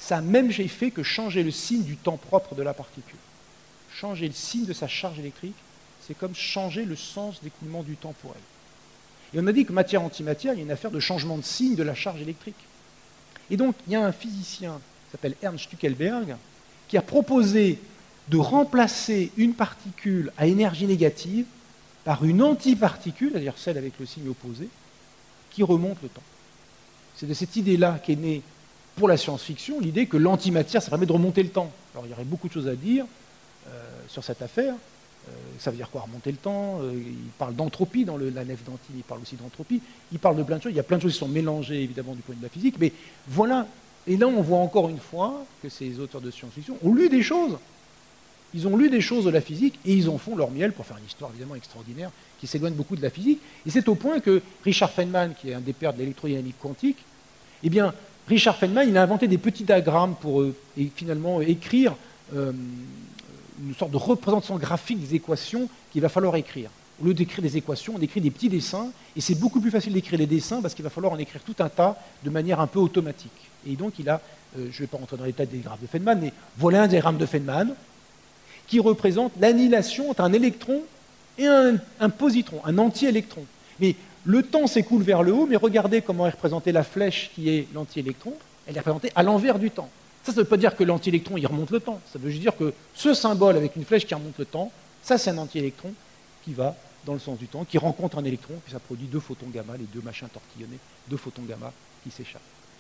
ça a même effet que changer le signe du temps propre de la particule. Changer le signe de sa charge électrique, c'est comme changer le sens d'écoulement du temps pour elle. Et on a dit que matière-antimatière, il y a une affaire de changement de signe de la charge électrique. Et donc, il y a un physicien qui s'appelle Ernst Stueckelberg qui a proposé de remplacer une particule à énergie négative par une antiparticule, c'est-à-dire celle avec le signe opposé, qui remonte le temps. C'est de cette idée-là qu'est née, pour la science-fiction, l'idée que l'antimatière, ça permet de remonter le temps. Alors, il y aurait beaucoup de choses à dire euh, sur cette affaire. Euh, ça veut dire quoi, remonter le temps? euh, Il parle d'entropie dans le, la nef d'Antine, il parle aussi d'entropie. Il parle de plein de choses. Il y a plein de choses qui sont mélangées, évidemment, du point de vue de la physique. Mais voilà. Et là, on voit encore une fois que ces auteurs de science-fiction ont lu des choses. Ils ont lu des choses de la physique et ils en font leur miel pour faire une histoire évidemment extraordinaire qui s'éloigne beaucoup de la physique. Et c'est au point que Richard Feynman, qui est un des pères de l'électrodynamique quantique, eh bien, Richard Feynman, il a inventé des petits diagrammes pour euh, et finalement euh, écrire euh, une sorte de représentation graphique des équations qu'il va falloir écrire. Au lieu d'écrire des équations, on écrit des petits dessins, et c'est beaucoup plus facile d'écrire les dessins parce qu'il va falloir en écrire tout un tas de manière un peu automatique. Et donc, il a, euh, je ne vais pas rentrer dans les détails des diagrammes de Feynman, mais voilà un diagramme de Feynman qui représente l'annihilation entre un électron et un, un positron, un anti-électron. Mais le temps s'écoule vers le haut, mais regardez comment est représentée la flèche qui est l'anti-électron. Elle est représentée à l'envers du temps. Ça, ça ne veut pas dire que l'anti-électron, il remonte le temps. Ça veut juste dire que ce symbole avec une flèche qui remonte le temps, ça, c'est un anti-électron qui va dans le sens du temps, qui rencontre un électron, puis ça produit deux photons gamma, les deux machins tortillonnés, deux photons gamma qui s'échappent.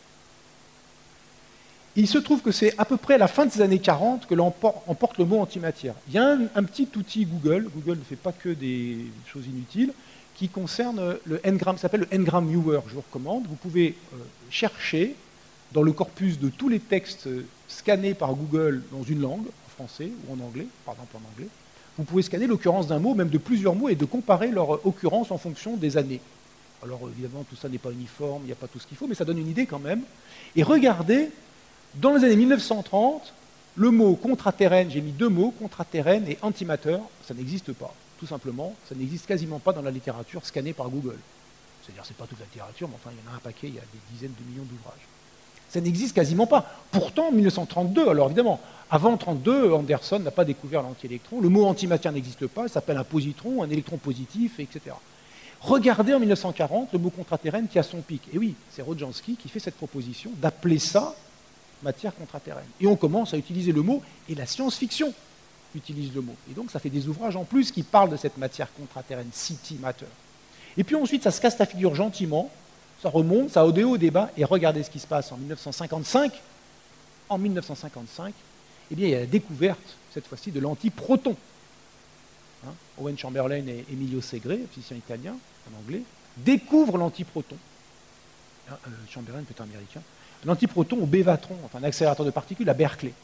Il se trouve que c'est à peu près à la fin des années quarante que l'on emporte le mot antimatière. Il y a un, un petit outil Google, Google ne fait pas que des choses inutiles, qui concerne le Ngram, ça s'appelle le Ngram Viewer, je vous recommande. Vous pouvez euh, chercher dans le corpus de tous les textes scannés par Google dans une langue, en français ou en anglais, par exemple en anglais, vous pouvez scanner l'occurrence d'un mot, même de plusieurs mots, et de comparer leur occurrence en fonction des années. Alors évidemment, tout ça n'est pas uniforme, il n'y a pas tout ce qu'il faut, mais ça donne une idée quand même. Et regardez, dans les années mille neuf cent trente, le mot contraterrène, j'ai mis deux mots, contraterrène et antimateur, ça n'existe pas. Tout simplement, ça n'existe quasiment pas dans la littérature scannée par Google. C'est-à-dire, c'est pas toute la littérature, mais enfin, il y en a un paquet, il y a des dizaines de millions d'ouvrages. Ça n'existe quasiment pas. Pourtant, en mille neuf cent trente-deux, alors évidemment, avant mille neuf cent trente-deux, Anderson n'a pas découvert l'antiélectron, le mot antimatière n'existe pas, ça s'appelle un positron, un électron positif, et cetera. Regardez en mille neuf cent quarante le mot contraterrène qui a son pic. Et oui, c'est Rodjansky qui fait cette proposition d'appeler ça matière contraterrène. Et on commence à utiliser le mot, et la science-fiction utilise le mot. Et donc ça fait des ouvrages en plus qui parlent de cette matière contraterrène, city matter. Et puis ensuite, ça se casse la figure gentiment, ça remonte, ça a au haut débat, et regardez ce qui se passe en mille neuf cent cinquante-cinq. En mille neuf cent cinquante-cinq, eh bien, il y a la découverte, cette fois-ci, de l'antiproton. Hein, Owen Chamberlain et Emilio Segre, physicien italien, en anglais, découvrent l'antiproton. Hein, euh, Chamberlain, peut-être américain. L'antiproton au Bévatron, enfin un accélérateur de particules à Berkeley.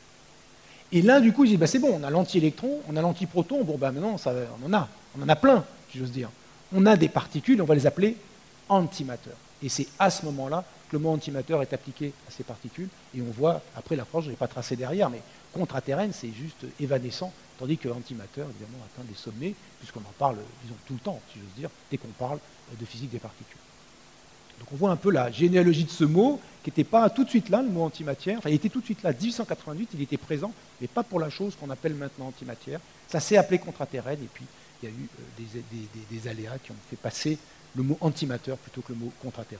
Et là, du coup, ils disent, bah, c'est bon, on a l'antiélectron, on a l'antiproton, bon, ben bah, maintenant, ça, on en a, on en a plein, si j'ose dire. On a des particules, on va les appeler antimateurs. Et c'est à ce moment-là que le mot antimateur est appliqué à ces particules, et on voit, après l'approche, je n'ai pas tracé derrière, mais contraterrène, c'est juste évanescent, tandis que l'antimateur, évidemment, atteint des sommets, puisqu'on en parle, disons, tout le temps, si j'ose dire, dès qu'on parle de physique des particules. Donc on voit un peu la généalogie de ce mot, qui n'était pas tout de suite là, le mot antimatière. Enfin, il était tout de suite là, dix-huit cent quatre-vingt-huit, il était présent, mais pas pour la chose qu'on appelle maintenant antimatière. Ça s'est appelé contraterrène, et puis il y a eu euh, des, des, des, des aléas qui ont fait passer le mot antimateur plutôt que le mot contraterrène.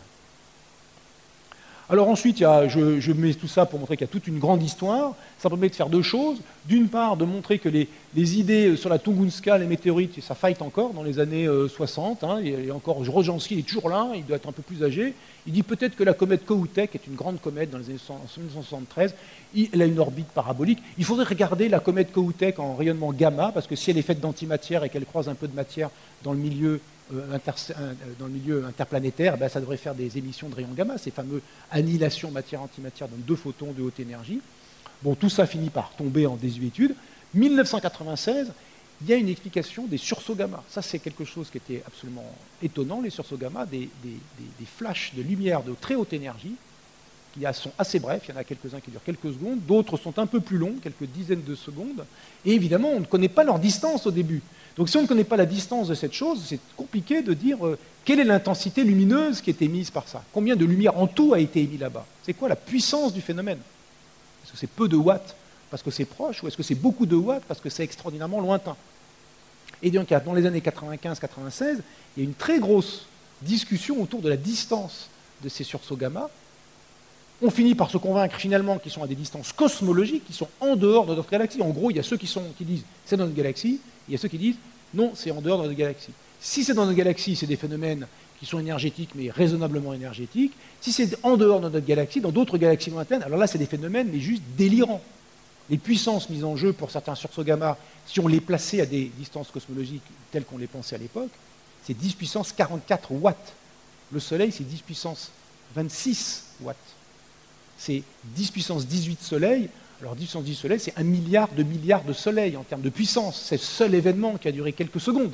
Alors ensuite, il y a, je, je mets tout ça pour montrer qu'il y a toute une grande histoire. Ça permet de faire deux choses. D'une part, de montrer que les, les idées sur la Tunguska, les météorites, ça fight encore dans les années euh, soixante. Hein, et encore, Rodjansky est toujours là, il doit être un peu plus âgé. Il dit peut-être que la comète Kohoutek est une grande comète dans les années mille neuf cent soixante-treize. Elle a une orbite parabolique. Il faudrait regarder la comète Kohoutek en rayonnement gamma, parce que si elle est faite d'antimatière et qu'elle croise un peu de matière dans le milieu Euh, inter, euh, dans le milieu interplanétaire, ben, ça devrait faire des émissions de rayons gamma, ces fameux annihilations matière-antimatière, donc deux photons de haute énergie. Bon, tout ça finit par tomber en désuétude. mille neuf cent quatre-vingt-seize, il y a une explication des sursauts gamma. Ça, c'est quelque chose qui était absolument étonnant, les sursauts gamma, des, des, des, des flashs de lumière de très haute énergie, qui sont assez brefs, il y en a quelques-uns qui durent quelques secondes, d'autres sont un peu plus longs, quelques dizaines de secondes, et évidemment, on ne connaît pas leur distance au début. Donc si on ne connaît pas la distance de cette chose, c'est compliqué de dire euh, quelle est l'intensité lumineuse qui est émise par ça. Combien de lumière en tout a été émis là-bas? C'est quoi la puissance du phénomène? Est-ce que c'est peu de watts parce que c'est proche, ou est-ce que c'est beaucoup de watts parce que c'est extraordinairement lointain? Et donc, dans les années quatre-vingt-quinze quatre-vingt-seize, il y a une très grosse discussion autour de la distance de ces sursauts gamma. On finit par se convaincre finalement qu'ils sont à des distances cosmologiques, qui sont en dehors de notre galaxie. En gros, il y a ceux qui, sont, qui disent c'est dans notre galaxie, et il y a ceux qui disent non, c'est en dehors de notre galaxie. Si c'est dans notre galaxie, c'est des phénomènes qui sont énergétiques, mais raisonnablement énergétiques. Si c'est en dehors de notre galaxie, dans d'autres galaxies lointaines, alors là, c'est des phénomènes, mais juste délirants. Les puissances mises en jeu pour certains sursauts gamma, si on les plaçait à des distances cosmologiques telles qu'on les pensait à l'époque, c'est dix puissance quarante-quatre watts. Le Soleil, c'est dix puissance vingt-six watts. C'est dix puissance dix-huit soleils. Alors dix puissance dix soleils, c'est un milliard de milliards de soleils en termes de puissance. C'est le seul événement qui a duré quelques secondes.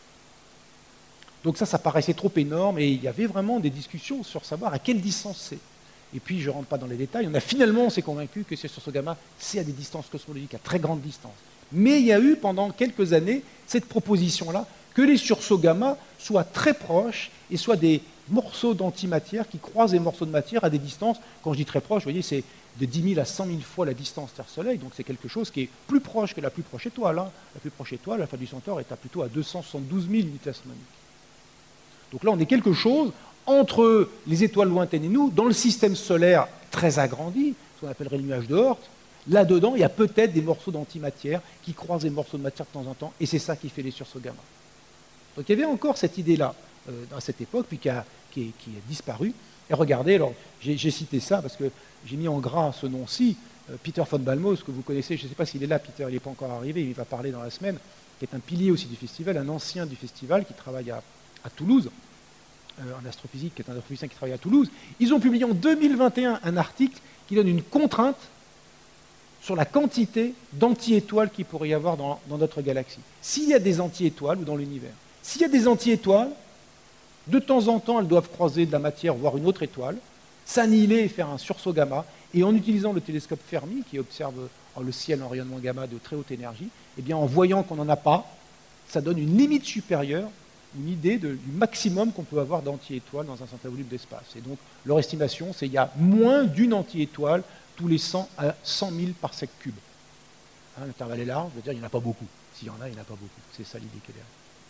Donc ça, ça paraissait trop énorme, et il y avait vraiment des discussions sur savoir à quelle distance c'est. Et puis, je ne rentre pas dans les détails, on a finalement, on s'est convaincu que ces sursauts gamma, c'est à des distances cosmologiques, à très grande distance. Mais il y a eu, pendant quelques années, cette proposition-là, que les sursauts gamma soient très proches et soient des morceaux d'antimatière qui croisent des morceaux de matière à des distances, quand je dis très proche, vous voyez, c'est de dix mille à cent mille fois la distance Terre-Soleil, donc c'est quelque chose qui est plus proche que la plus proche étoile. Hein. La plus proche étoile, l'Alpha du Centaure, est à plutôt à deux cent soixante-douze mille unités astronomiques. Donc là, on est quelque chose entre les étoiles lointaines et nous, dans le système solaire très agrandi, ce qu'on appellerait le nuage de Oort. Là-dedans, il y a peut-être des morceaux d'antimatière qui croisent des morceaux de matière de temps en temps, et c'est ça qui fait les sursauts gamma. Donc il y avait encore cette idée-là euh, à cette époque, puis qui a, qui, est, qui a disparu. Et regardez, alors j'ai cité ça parce que j'ai mis en gras ce nom-ci, euh, Peter von Balmos, que vous connaissez, je ne sais pas s'il est là, Peter, il n'est pas encore arrivé, il va parler dans la semaine, qui est un pilier aussi du festival, un ancien du festival qui travaille à, à Toulouse, euh, en astrophysique, qui est un astrophysicien qui travaille à Toulouse. Ils ont publié en deux mille vingt et un un article qui donne une contrainte sur la quantité d'anti-étoiles qu'il pourrait y avoir dans, dans notre galaxie. S'il y a des anti-étoiles ou dans l'univers, s'il y a des anti-étoiles, de temps en temps, elles doivent croiser de la matière, voire une autre étoile, s'annihiler et faire un sursaut gamma. Et en utilisant le télescope Fermi, qui observe le ciel en rayonnement gamma de très haute énergie, eh bien, en voyant qu'on n'en a pas, ça donne une limite supérieure, une idée de, du maximum qu'on peut avoir d'anti-étoiles dans un certain volume d'espace. Et donc, leur estimation, c'est qu'il y a moins d'une anti-étoile tous les cent à cent mille parsec cubes. Hein, l'intervalle est large, je veux dire, il n'y en a pas beaucoup. S'il y en a, il n'y en a pas beaucoup. C'est ça l'idée qu'elle est.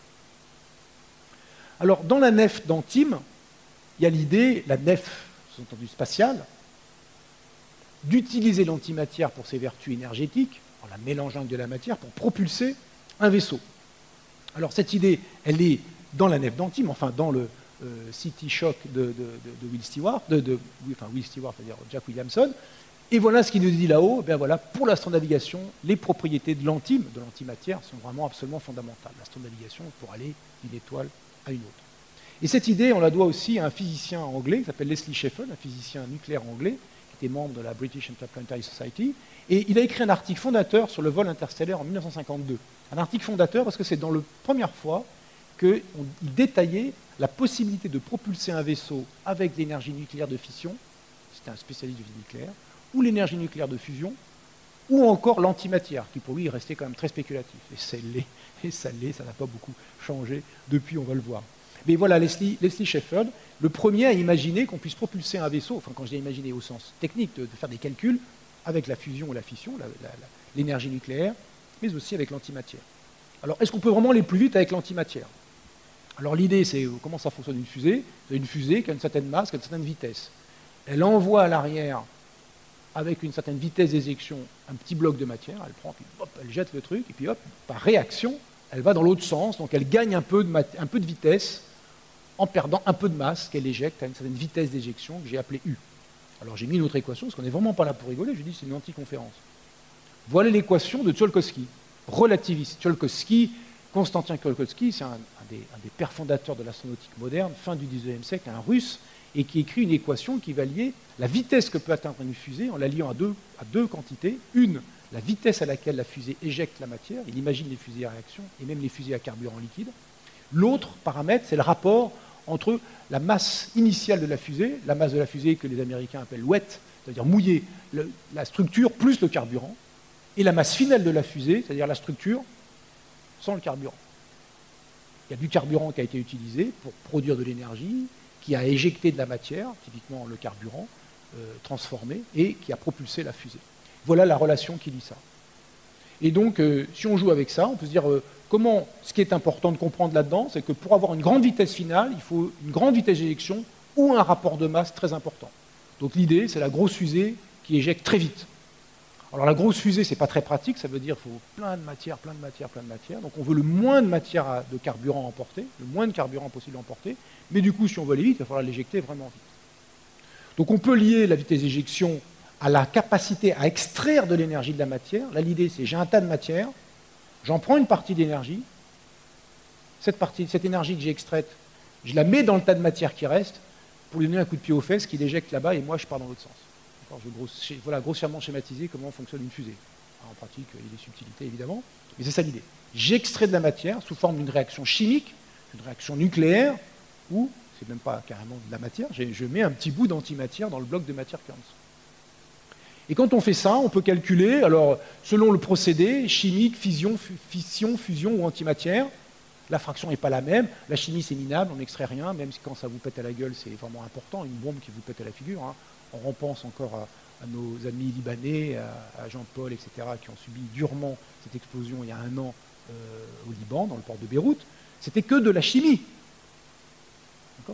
Alors, dans la nef d'Antime, il y a l'idée, la nef, sous-entendu spatiale, d'utiliser l'antimatière pour ses vertus énergétiques, en la mélangeant avec de la matière, pour propulser un vaisseau. Alors, cette idée, elle est dans la nef d'Antime, enfin, dans le euh, City Shock de, de, de, de Will Stewart, de, de, enfin, Will Stewart, c'est-à-dire Jack Williamson. Et voilà ce qu'il nous dit là-haut. Ben voilà, pour l'astronavigation, les propriétés de l'antime, de l'antimatière, sont vraiment absolument fondamentales. L'astronavigation pour aller d'une étoile à une autre. Et cette idée, on la doit aussi à un physicien anglais qui s'appelle Leslie Sheffel, un physicien nucléaire anglais, qui était membre de la British Interplanetary Society. Et il a écrit un article fondateur sur le vol interstellaire en mille neuf cent cinquante-deux. Un article fondateur parce que c'est dans la première fois qu'il détaillait la possibilité de propulser un vaisseau avec l'énergie nucléaire de fission, c'était un spécialiste du nucléaire, ou l'énergie nucléaire de fusion, ou encore l'antimatière, qui pour lui est resté quand même très spéculatif. Et ça l'est, et ça l'est, ça n'a pas beaucoup changé depuis, on va le voir. Mais voilà, Leslie, Leslie Sheffel, le premier à imaginer qu'on puisse propulser un vaisseau, enfin quand je dis imaginer au sens technique, de, de faire des calculs avec la fusion ou la fission, l'énergie nucléaire, mais aussi avec l'antimatière. Alors, est-ce qu'on peut vraiment aller plus vite avec l'antimatière? Alors l'idée, c'est comment ça fonctionne une fusée. C'est une fusée qui a une certaine masse, qui a une certaine vitesse. Elle envoie à l'arrière, avec une certaine vitesse d'éjection, un petit bloc de matière, elle prend, puis hop, elle jette le truc, et puis hop, par réaction, elle va dans l'autre sens, donc elle gagne un peu de, un peu de vitesse en perdant un peu de masse qu'elle éjecte à une certaine vitesse d'éjection que j'ai appelée U. Alors j'ai mis une autre équation, parce qu'on n'est vraiment pas là pour rigoler, je dis c'est une anticonférence. Voilà l'équation de Tsiolkovsky, relativiste. Tsiolkovsky, Konstantin Tsiolkovsky, c'est un, un, un des pères fondateurs de l'astronautique moderne, fin du dix-neuvième siècle, un russe, et qui écrit une équation qui va lier la vitesse que peut atteindre une fusée en la liant à deux, à deux quantités. Une, la vitesse à laquelle la fusée éjecte la matière, il imagine les fusées à réaction, et même les fusées à carburant liquide. L'autre paramètre, c'est le rapport entre la masse initiale de la fusée, la masse de la fusée que les Américains appellent wet, c'est-à-dire mouillée, le, la structure plus le carburant, et la masse finale de la fusée, c'est-à-dire la structure sans le carburant. Il y a du carburant qui a été utilisé pour produire de l'énergie, qui a éjecté de la matière, typiquement le carburant, euh, transformé, et qui a propulsé la fusée. Voilà la relation qui lie ça. Et donc, euh, si on joue avec ça, on peut se dire euh, comment, ce qui est important de comprendre là-dedans, c'est que pour avoir une grande vitesse finale, il faut une grande vitesse d'éjection ou un rapport de masse très important. Donc l'idée, c'est la grosse fusée qui éjecte très vite. Alors la grosse fusée, c'est pas très pratique, ça veut dire qu'il faut plein de matière, plein de matière, plein de matière. Donc on veut le moins de matière à, de carburant à emporter, le moins de carburant possible à emporter, mais du coup, si on veut aller vite, il va falloir l'éjecter vraiment vite. Donc on peut lier la vitesse d'éjection à la capacité à extraire de l'énergie de la matière. Là, l'idée, c'est j'ai un tas de matière, j'en prends une partie d'énergie, cette, partie, cette énergie que j'ai extraite, je la mets dans le tas de matière qui reste pour lui donner un coup de pied aux fesses qui l'éjecte là-bas et moi, je pars dans l'autre sens. Je vais gross... voilà, grossièrement schématiser comment fonctionne une fusée. Alors, en pratique, il y a des subtilités, évidemment, mais c'est ça l'idée. J'extrais de la matière sous forme d'une réaction chimique, une réaction nucléaire, ou, c'est même pas carrément de la matière, je mets un petit bout d'antimatière dans le bloc de matière qui est en dessous. Et quand on fait ça, on peut calculer, alors, selon le procédé, chimique, fission, fission, fusion ou antimatière, la fraction n'est pas la même. La chimie, c'est minable, on n'extrait rien, même si quand ça vous pète à la gueule, c'est vraiment important, une bombe qui vous pète à la figure. Hein. On repense encore à, à nos amis libanais, à, à Jean-Paul, et cetera, qui ont subi durement cette explosion il y a un an euh, au Liban, dans le port de Beyrouth. C'était que de la chimie. D'accord ?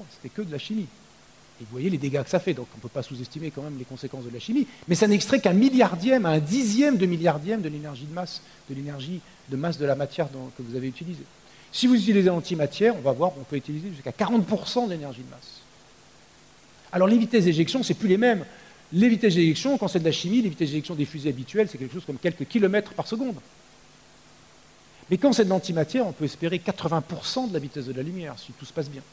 C'était que de la chimie. Et vous voyez les dégâts que ça fait, donc on ne peut pas sous-estimer quand même les conséquences de la chimie. Mais ça n'extrait qu'un milliardième, un dixième de milliardième de l'énergie de masse, de l'énergie de masse de la matière dont, que vous avez utilisée. Si vous utilisez l'antimatière, on va voir qu'on peut utiliser jusqu'à quarante pour cent de l'énergie de masse. Alors les vitesses d'éjection, c'est plus les mêmes. Les vitesses d'éjection, quand c'est de la chimie, les vitesses d'éjection des fusées habituelles, c'est quelque chose comme quelques kilomètres par seconde. Mais quand c'est de l'antimatière, on peut espérer quatre-vingts pour cent de la vitesse de la lumière, si tout se passe bien.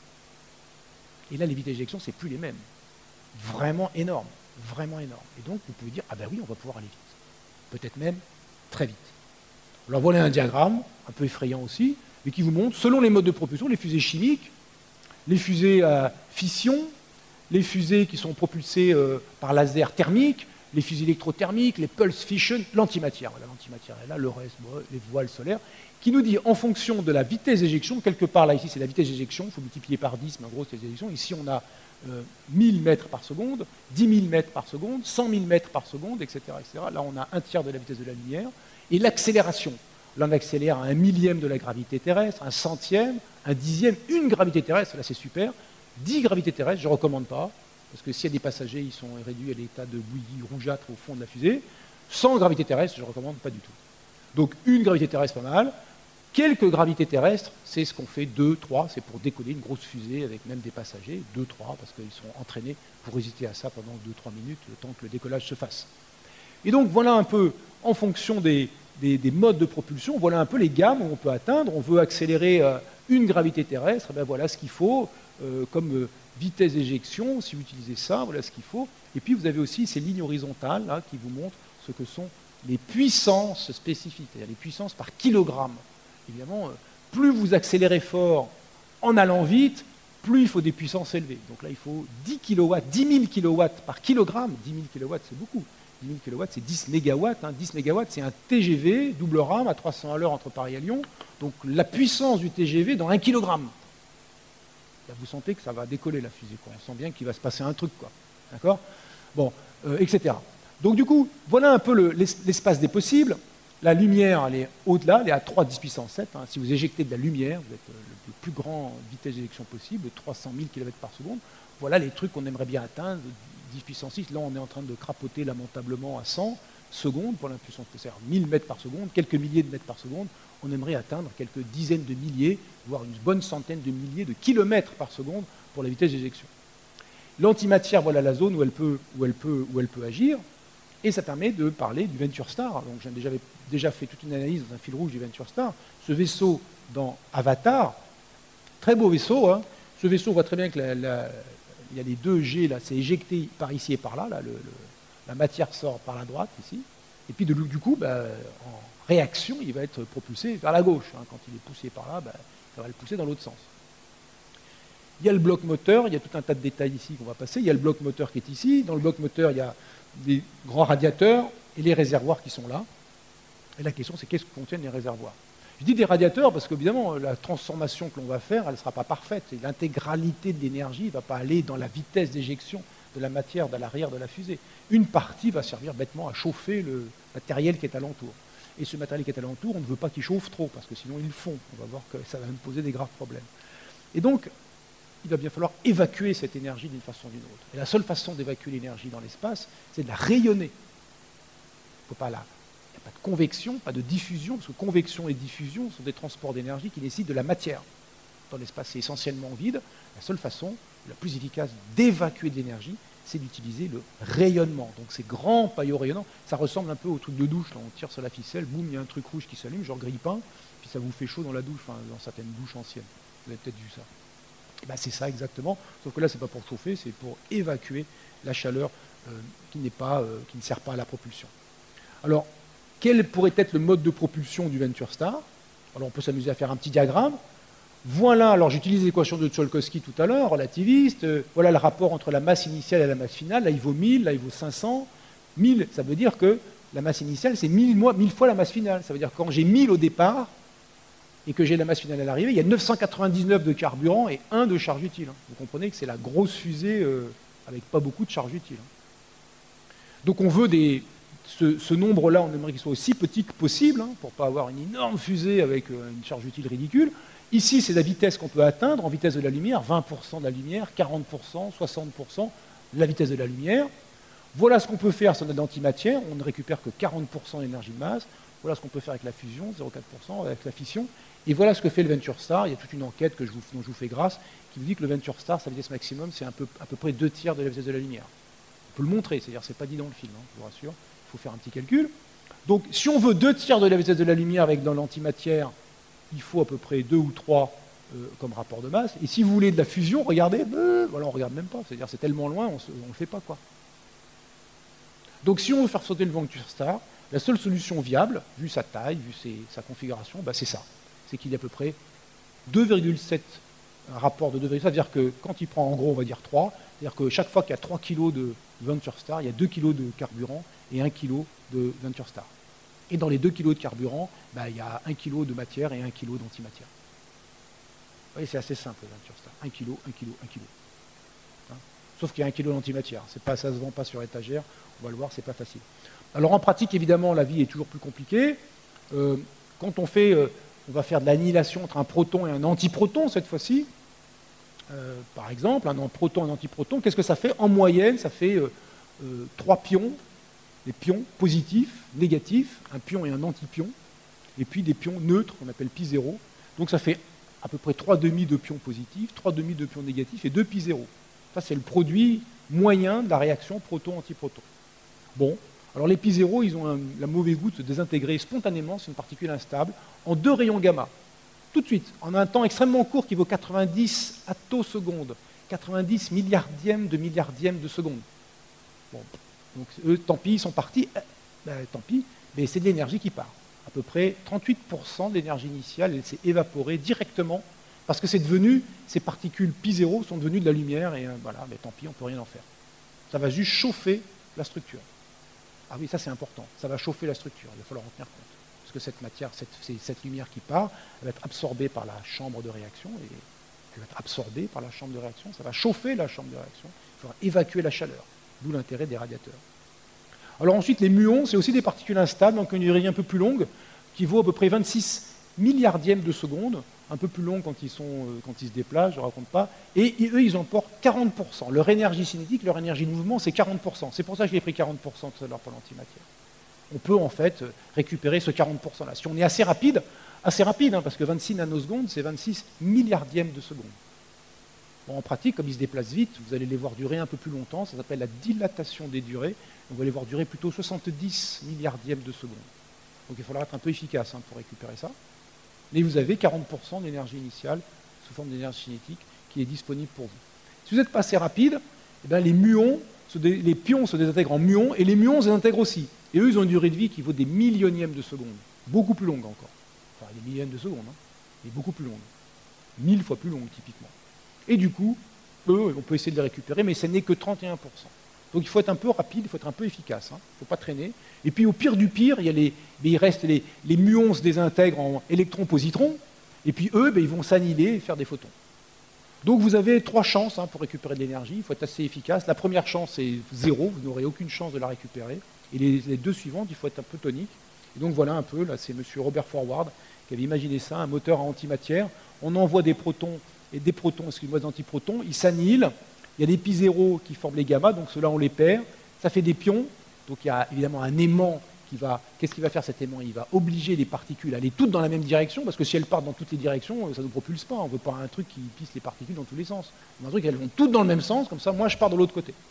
Et là, les vitesses d'éjection, c'est plus les mêmes. Vraiment énorme, vraiment énorme. Et donc, vous pouvez dire, ah ben oui, on va pouvoir aller vite. Peut-être même très vite. Alors voilà un diagramme, un peu effrayant aussi, mais qui vous montre, selon les modes de propulsion, les fusées chimiques, les fusées à fission, les fusées qui sont propulsées euh, par laser thermique, les fusées électrothermiques, les pulse fission, l'antimatière. Voilà, l'antimatière est là, le reste, bon, les voiles solaires, qui nous dit en fonction de la vitesse d'éjection, quelque part là, ici c'est la vitesse d'éjection, il faut multiplier par dix, mais en gros c'est l'éjection. Ici on a euh, mille mètres par seconde, dix mille mètres par seconde, cent mille mètres par seconde, et cetera, et cetera. Là on a un tiers de la vitesse de la lumière. Et l'accélération, là on accélère à un millième de la gravité terrestre, un centième, un dixième, une gravité terrestre, là c'est super. dix gravités terrestres, je ne recommande pas, parce que s'il y a des passagers, ils sont réduits à l'état de bouillie rougeâtre au fond de la fusée. cent gravités terrestres, je ne recommande pas du tout. Donc une gravité terrestre, pas mal. Quelques gravités terrestres, c'est ce qu'on fait deux, trois, c'est pour décoller une grosse fusée avec même des passagers, deux, trois, parce qu'ils sont entraînés pour résister à ça pendant deux, trois minutes, le temps que le décollage se fasse. Et donc voilà un peu, en fonction des, des, des modes de propulsion, voilà un peu les gammes où on peut atteindre. On veut accélérer euh, une gravité terrestre, et bien voilà ce qu'il faut, euh, comme euh, vitesse d'éjection, si vous utilisez ça, voilà ce qu'il faut. Et puis vous avez aussi ces lignes horizontales là, qui vous montrent ce que sont les puissances spécifiques, c'est-à-dire les puissances par kilogramme. Évidemment, plus vous accélérez fort en allant vite, plus il faut des puissances élevées. Donc là, il faut dix kilowatts, dix mille kilowatts par kilogramme. dix mille kilowatts, c'est beaucoup. dix mille kilowatts, c'est dix mégawatts. Hein. dix mégawatts, c'est un T G V, double rame, à trois cents à l'heure entre Paris et Lyon. Donc la puissance du T G V dans un kilogramme. Là, vous sentez que ça va décoller, la fusée. Quoi. On sent bien qu'il va se passer un truc. Quoi. D'accord ? Bon, euh, et cetera. Donc du coup, voilà un peu le, l'espace des possibles. La lumière, elle est au-delà, elle est à trois dix puissance sept. Hein. Si vous éjectez de la lumière, vous êtes euh, le plus grand vitesse d'éjection possible, trois cent mille kilomètres par seconde. Voilà les trucs qu'on aimerait bien atteindre, dix puissance six. Là, on est en train de crapoter lamentablement à cent secondes pour l'impulsion, c'est-à-dire mille mètres par seconde, quelques milliers de mètres par seconde. On aimerait atteindre quelques dizaines de milliers, voire une bonne centaine de milliers de kilomètres par seconde pour la vitesse d'éjection. L'antimatière, voilà la zone où elle peut, où elle peut, où elle peut agir. Et ça permet de parler du Venture Star. Donc, j'avais déjà, déjà fait toute une analyse dans un fil rouge du Venture Star. Ce vaisseau dans Avatar, très beau vaisseau. Hein. Ce vaisseau, on voit très bien qu'il y a les deux G, là, c'est éjecté par ici et par là. là le, le, la matière sort par la droite, ici. Et puis, de, du coup, bah, en réaction, il va être propulsé vers la gauche. Hein. Quand il est poussé par là, bah, ça va le pousser dans l'autre sens. Il y a le bloc moteur, il y a tout un tas de détails ici qu'on va passer. Il y a le bloc moteur qui est ici. Dans le bloc moteur, il y a des grands radiateurs et les réservoirs qui sont là. Et la question, c'est qu'est-ce que contiennent les réservoirs? Je dis des radiateurs parce qu'évidemment, la transformation que l'on va faire, elle ne sera pas parfaite. Et l'intégralité de l'énergie ne va pas aller dans la vitesse d'éjection de la matière à l'arrière de la fusée. Une partie va servir bêtement à chauffer le matériel qui est alentour. Et ce matériel qui est alentour, on ne veut pas qu'il chauffe trop, parce que sinon il fond. On va voir que ça va nous poser des graves problèmes. Et donc, il va bien falloir évacuer cette énergie d'une façon ou d'une autre. Et la seule façon d'évacuer l'énergie dans l'espace, c'est de la rayonner. Il faut pas la... Il n'y a pas de convection, pas de diffusion, parce que convection et diffusion sont des transports d'énergie qui nécessitent de la matière. Dans l'espace, c'est essentiellement vide. La seule façon, la plus efficace d'évacuer de l'énergie, c'est d'utiliser le rayonnement. Donc ces grands paillots rayonnants, ça ressemble un peu au truc de douche. Là, on tire sur la ficelle, boum, il y a un truc rouge qui s'allume, genre grille-pain, puis ça vous fait chaud dans la douche, enfin, dans certaines douches anciennes. Vous avez peut-être vu ça. Et ben, c'est ça exactement, sauf que là, ce n'est pas pour chauffer, c'est pour évacuer la chaleur euh, qui, n'est pas, euh, qui ne sert pas à la propulsion. Alors, quel pourrait être le mode de propulsion du Venture Star? Alors, on peut s'amuser à faire un petit diagramme. Voilà, alors j'utilise l'équation de Tsiolkovsky tout à l'heure, relativiste. Euh, voilà le rapport entre la masse initiale et la masse finale. Là, il vaut mille, là, il vaut cinq cents. mille, ça veut dire que la masse initiale, c'est mille, mille fois la masse finale. Ça veut dire que quand j'ai mille au départ, et que j'ai la masse finale à l'arrivée, il y a neuf cent quatre-vingt-dix-neuf de carburant et un de charge utile. Vous comprenez que c'est la grosse fusée euh, avec pas beaucoup de charge utile. Donc on veut des... Ce, ce nombre-là, on aimerait qu'il soit aussi petit que possible, hein, pour ne pas avoir une énorme fusée avec euh, une charge utile ridicule. Ici, c'est la vitesse qu'on peut atteindre en vitesse de la lumière, vingt pour cent de la lumière, quarante pour cent, soixante pour cent de la vitesse de la lumière. Voilà ce qu'on peut faire si on a de l'antimatière, on ne récupère que quarante pour cent d'énergie de masse. Voilà ce qu'on peut faire avec la fusion, zéro virgule quatre pour cent, avec la fission. Et voilà ce que fait le Venture Star. Il y a toute une enquête que je vous, dont je vous fais grâce qui vous dit que le Venture Star, sa vitesse maximum, c'est peu, à peu près deux tiers de la vitesse de la lumière. On peut le montrer, c'est-à-dire que ce n'est pas dit dans le film, hein, je vous rassure. Il faut faire un petit calcul. Donc, si on veut deux tiers de la vitesse de la lumière avec dans l'antimatière, il faut à peu près deux ou trois euh, comme rapport de masse. Et si vous voulez de la fusion, regardez, euh, voilà, on ne regarde même pas. C'est-à-dire c'est tellement loin, on ne le fait pas, quoi. Donc, si on veut faire sauter le Venture Star, la seule solution viable, vu sa taille, vu ses, sa configuration, bah c'est ça. C'est qu'il y a à peu près deux virgule sept, un rapport de deux virgule sept, c'est-à-dire que quand il prend en gros, on va dire trois, c'est-à-dire que chaque fois qu'il y a trois kilos de Venture Star, il y a deux kilos de carburant et un kilo de Venture Star. Et dans les deux kilos de carburant, bah, il y a un kilo de matière et un kilo d'antimatière. Vous voyez, c'est assez simple, Venture Star. un kilo, un kilo, un kilo. Hein, sauf qu'il y a un kilo d'antimatière. C'est pas, ça ne se vend pas sur étagère, on va le voir, c'est pas facile. Alors en pratique, évidemment, la vie est toujours plus compliquée. Euh, quand on fait, euh, on va faire de l'annihilation entre un proton et un antiproton cette fois-ci, euh, par exemple, un proton et un antiproton, qu'est-ce que ça fait? En moyenne, ça fait euh, euh, trois pions, des pions positifs, négatifs, un pion et un antipion, et puis des pions neutres qu'on appelle pi zéro. Donc ça fait à peu près trois demi de pions positifs, trois demi de pions négatifs et deux pi zéro. Ça, c'est le produit moyen de la réaction proton-antiproton. Bon. Alors les pi zéro, ils ont un, la mauvaise goût de se désintégrer spontanément, c'est une particule instable, en deux rayons gamma. Tout de suite, en un temps extrêmement court qui vaut quatre-vingt-dix attosecondes, quatre-vingt-dix milliardièmes de milliardièmes de seconde. Bon, donc eux, tant pis, ils sont partis, eh, ben, tant pis, mais c'est de l'énergie qui part. À peu près trente-huit pour cent de l'énergie initiale, elle s'est évaporée directement, parce que c'est devenu, ces particules pi zéro sont devenues de la lumière, et euh, voilà, mais tant pis, on ne peut rien en faire. Ça va juste chauffer la structure. Ah oui, ça c'est important, ça va chauffer la structure, il va falloir en tenir compte. Parce que cette matière, cette, cette lumière qui part, elle va être absorbée par la chambre de réaction, et elle va être absorbée par la chambre de réaction, ça va chauffer la chambre de réaction, il faudra évacuer la chaleur, d'où l'intérêt des radiateurs. Alors ensuite, les muons, c'est aussi des particules instables, donc une durée un peu plus longue, qui vaut à peu près vingt-six milliardièmes de seconde, un peu plus long quand ils, sont, euh, quand ils se déplacent, je ne raconte pas, et, et eux, ils emportent quarante pour cent. Leur énergie cinétique, leur énergie de mouvement, c'est quarante pour cent. C'est pour ça que j'ai pris quarante pour cent tout à l'heure pour l'antimatière. On peut en fait récupérer ce quarante pour cent-là. Si on est assez rapide, assez rapide, hein, parce que vingt-six nanosecondes, c'est vingt-six milliardièmes de seconde. Bon, en pratique, comme ils se déplacent vite, vous allez les voir durer un peu plus longtemps, ça s'appelle la dilatation des durées, on va les voir durer plutôt soixante-dix milliardièmes de seconde. Donc il faudra être un peu efficace hein, pour récupérer ça. Mais vous avez quarante pour cent d'énergie initiale sous forme d'énergie cinétique qui est disponible pour vous. Si vous n'êtes pas assez rapide, eh bien, les muons, les pions se désintègrent en muons et les muons se désintègrent aussi. Et eux, ils ont une durée de vie qui vaut des millionièmes de secondes, beaucoup plus longue encore. Enfin, des millièmes de secondes, hein, mais beaucoup plus longue. Mille fois plus longue, typiquement. Et du coup, eux, on peut essayer de les récupérer, mais ce n'est que trente et un pour cent. Donc il faut être un peu rapide, il faut être un peu efficace, il hein, ne faut pas traîner. Et puis au pire du pire, il, y a les, il reste les, les muons se désintègrent en électrons-positrons, et puis eux, ben, ils vont s'annihiler et faire des photons. Donc vous avez trois chances hein, pour récupérer de l'énergie, il faut être assez efficace. La première chance, c'est zéro, vous n'aurez aucune chance de la récupérer. Et les, les deux suivantes, il faut être un peu tonique. Et donc voilà un peu, là c'est M. Robert Forward qui avait imaginé ça, un moteur à antimatière. On envoie des protons et des protons, excusez-moi, des antiprotons, ils s'annihilent. Il y a des pi zéro qui forment les gamma, donc ceux-là on les perd. Ça fait des pions, donc il y a évidemment un aimant qui va... Qu'est-ce qu'il va faire cet aimant? Il va obliger les particules à aller toutes dans la même direction, parce que si elles partent dans toutes les directions, ça ne nous propulse pas. On ne veut pas un truc qui pisse les particules dans tous les sens. On veut un truc, elles vont toutes dans le même sens, comme ça moi je pars de l'autre côté.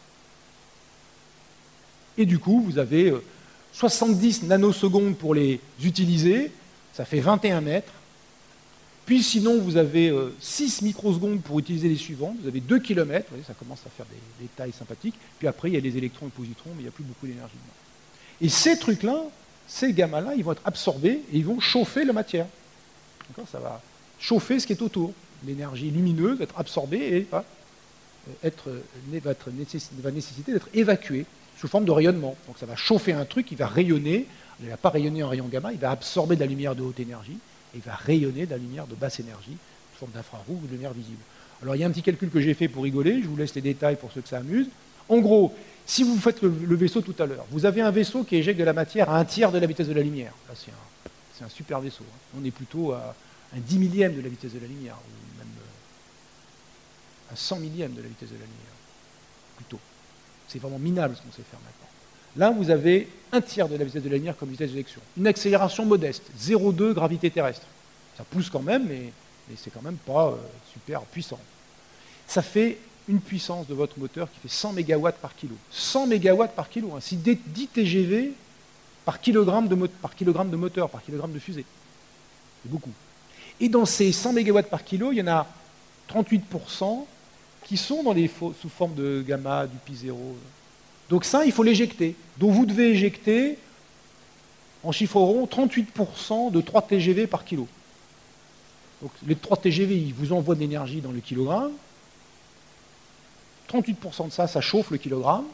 Et du coup, vous avez soixante-dix nanosecondes pour les utiliser, ça fait vingt et un mètres. Puis sinon, vous avez six microsecondes pour utiliser les suivants, vous avez deux kilomètres, vous voyez, ça commence à faire des, des tailles sympathiques. Puis après, il y a les électrons et les positrons, mais il n'y a plus beaucoup d'énergie dedans. Et ces trucs-là, ces gammas-là, ils vont être absorbés et ils vont chauffer la matière. Ça va chauffer ce qui est autour. L'énergie lumineuse va être absorbée et va, être, va, être nécess- va nécessiter d'être évacuée sous forme de rayonnement. Donc ça va chauffer un truc qui va rayonner. Il ne va pas rayonner en rayon gamma, il va absorber de la lumière de haute énergie et il va rayonner de la lumière de basse énergie sous forme d'infrarouge ou de lumière visible. Alors il y a un petit calcul que j'ai fait pour rigoler, je vous laisse les détails pour ceux que ça amuse. En gros, si vous faites le, le vaisseau tout à l'heure, vous avez un vaisseau qui éjecte de la matière à un tiers de la vitesse de la lumière. Là, c'est un, c'est un super vaisseau. Hein. On est plutôt à un dix millième de la vitesse de la lumière, ou même un cent millième de la vitesse de la lumière, plutôt. C'est vraiment minable ce qu'on sait faire maintenant. Là, vous avez un tiers de la vitesse de la lumière comme vitesse d'éjection. Une accélération modeste, zéro virgule deux gravité terrestre. Ça pousse quand même, mais, mais c'est quand même pas euh, super puissant. Ça fait une puissance de votre moteur qui fait cent mégawatts par kilo. cent mégawatts par kilo, hein. C'est dix T G V par kilogramme de, par kilogramme de moteur, par kilogramme de fusée. C'est beaucoup. Et dans ces cent mégawatts par kilo, il y en a trente-huit pour cent qui sont dans les faux, sous forme de gamma, du pi zéro. Donc ça, il faut l'éjecter. Donc vous devez éjecter, en chiffre rond, trente-huit pour cent de trois T G V par kilo. Donc les trois T G V, ils vous envoient de l'énergie dans le kilogramme. trente-huit pour cent de ça, ça chauffe le kilogramme.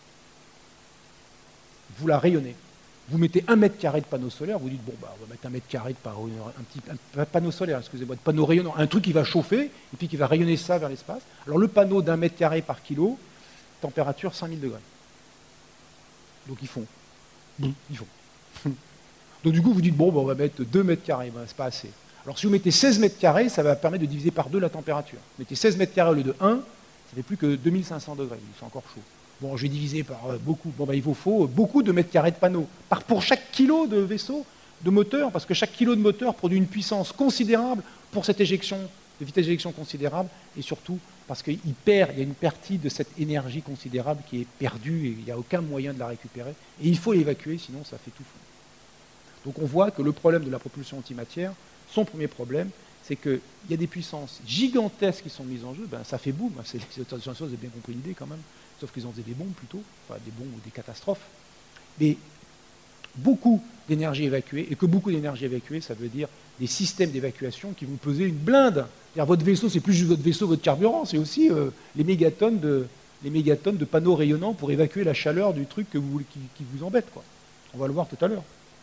Vous la rayonnez. Vous mettez un mètre carré de panneau solaire, vous dites, bon, bah, on va mettre un mètre carré de panneau, un petit un panneau solaire, excusez-moi, de panneau rayonnant, un truc qui va chauffer, et puis qui va rayonner ça vers l'espace. Alors le panneau d'un mètre carré par kilo, température cinq mille degrés. Donc ils font. Ils font. Donc du coup, vous dites, bon, bah, on va mettre deux mètres carrés, ben, c'est pas assez. Alors si vous mettez seize mètres carrés, ça va permettre de diviser par deux la température. Vous mettez seize mètres carrés au lieu de un, ça fait plus que deux mille cinq cents degrés, c'est encore chaud. Bon, je vais diviser par euh, beaucoup. Bon, ben, il vous faut beaucoup de mètres carrés de panneaux. Par, pour chaque kilo de vaisseau, de moteur, parce que chaque kilo de moteur produit une puissance considérable pour cette éjection, de vitesse d'éjection considérable, et surtout parce qu'il perd, il y a une partie de cette énergie considérable qui est perdue, et il n'y a aucun moyen de la récupérer, et il faut l'évacuer, sinon ça fait tout fondre. Donc on voit que le problème de la propulsion antimatière, son premier problème, c'est qu'il y a des puissances gigantesques qui sont mises en jeu, ben, ça fait boum, c'est, les auteurs de sciences, vous avez bien compris l'idée quand même, sauf qu'ils ont des bombes plutôt, enfin des bombes ou des catastrophes, mais beaucoup d'énergie évacuée, et que beaucoup d'énergie évacuée, ça veut dire des systèmes d'évacuation qui vont peser une blinde. C'est-à-dire votre vaisseau, c'est plus juste votre vaisseau, votre carburant, c'est aussi euh, les, mégatonnes de, les mégatonnes de panneaux rayonnants pour évacuer la chaleur du truc que vous, qui, qui vous embête, quoi. On va le voir tout à l'heure.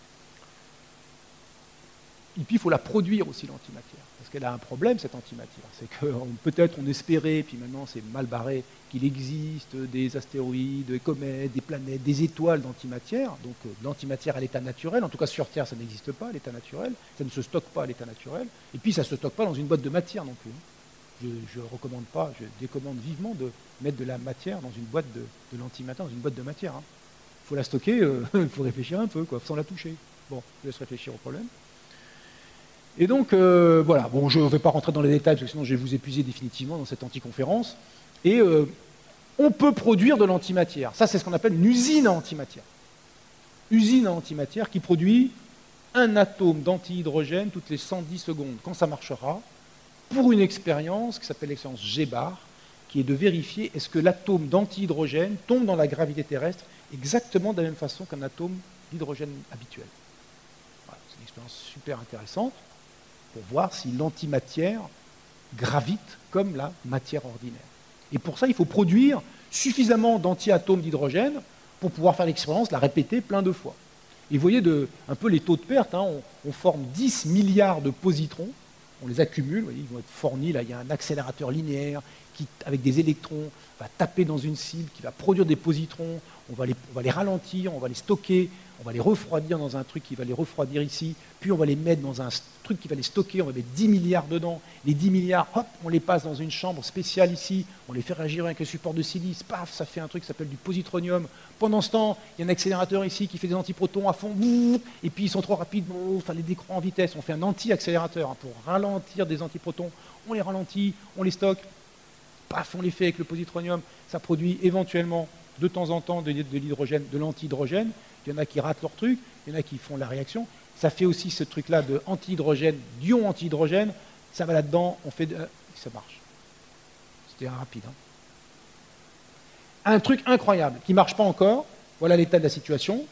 Et puis il faut la produire aussi, l'antimatière, parce qu'elle a un problème, cette antimatière. C'est que peut-être on espérait, puis maintenant c'est mal barré, qu'il existe des astéroïdes, des comètes, des planètes, des étoiles d'antimatière. Donc euh, l'antimatière à l'état naturel, en tout cas sur Terre ça n'existe pas à l'état naturel, ça ne se stocke pas à l'état naturel, et puis ça ne se stocke pas dans une boîte de matière non plus. Je ne recommande pas, je décommande vivement de mettre de la matière dans une boîte de, de l'antimatière, dans une boîte de matière. Il hein. faut la stocker, il euh, faut réfléchir un peu, quoi, sans la toucher. Bon, je laisse réfléchir au problème. Et donc, euh, voilà, bon, je ne vais pas rentrer dans les détails, parce que sinon je vais vous épuiser définitivement dans cette anticonférence. Et euh, on peut produire de l'antimatière. Ça, c'est ce qu'on appelle une usine à antimatière. Usine à antimatière qui produit un atome d'antihydrogène toutes les cent dix secondes, quand ça marchera, pour une expérience qui s'appelle l'expérience G-bar, qui est de vérifier est-ce que l'atome d'antihydrogène tombe dans la gravité terrestre exactement de la même façon qu'un atome d'hydrogène habituel. Voilà, c'est une expérience super intéressante, pour voir si l'antimatière gravite comme la matière ordinaire. Et pour ça, il faut produire suffisamment d'antiatomes d'hydrogène pour pouvoir faire l'expérience, la répéter plein de fois. Et vous voyez de, un peu les taux de perte, hein, on, on forme dix milliards de positrons, on les accumule, vous voyez, ils vont être fournis, là il y a un accélérateur linéaire qui, avec des électrons, va taper dans une cible, qui va produire des positrons, on va, les, on va les ralentir, on va les stocker, on va les refroidir dans un truc qui va les refroidir ici, puis on va les mettre dans un truc qui va les stocker, on va mettre dix milliards dedans, les dix milliards, hop, on les passe dans une chambre spéciale ici, on les fait réagir avec un support de silice, paf, ça fait un truc qui s'appelle du positronium. Pendant ce temps, il y a un accélérateur ici qui fait des antiprotons à fond, et puis ils sont trop rapides, ça les décroît en vitesse, on fait un anti-accélérateur hein, pour ralentir des antiprotons, on les ralentit, on les stocke, paf, on les fait avec le positronium, ça produit éventuellement de temps en temps de, de l'hydrogène, de l'antihydrogène. Il y en a qui ratent leur truc, il y en a qui font la réaction. Ça fait aussi ce truc-là de antihydrogène, d'ion antihydrogène. Ça va là-dedans, on fait... De... Ça marche. C'était rapide. Hein. Un truc incroyable qui ne marche pas encore, voilà l'état de la situation.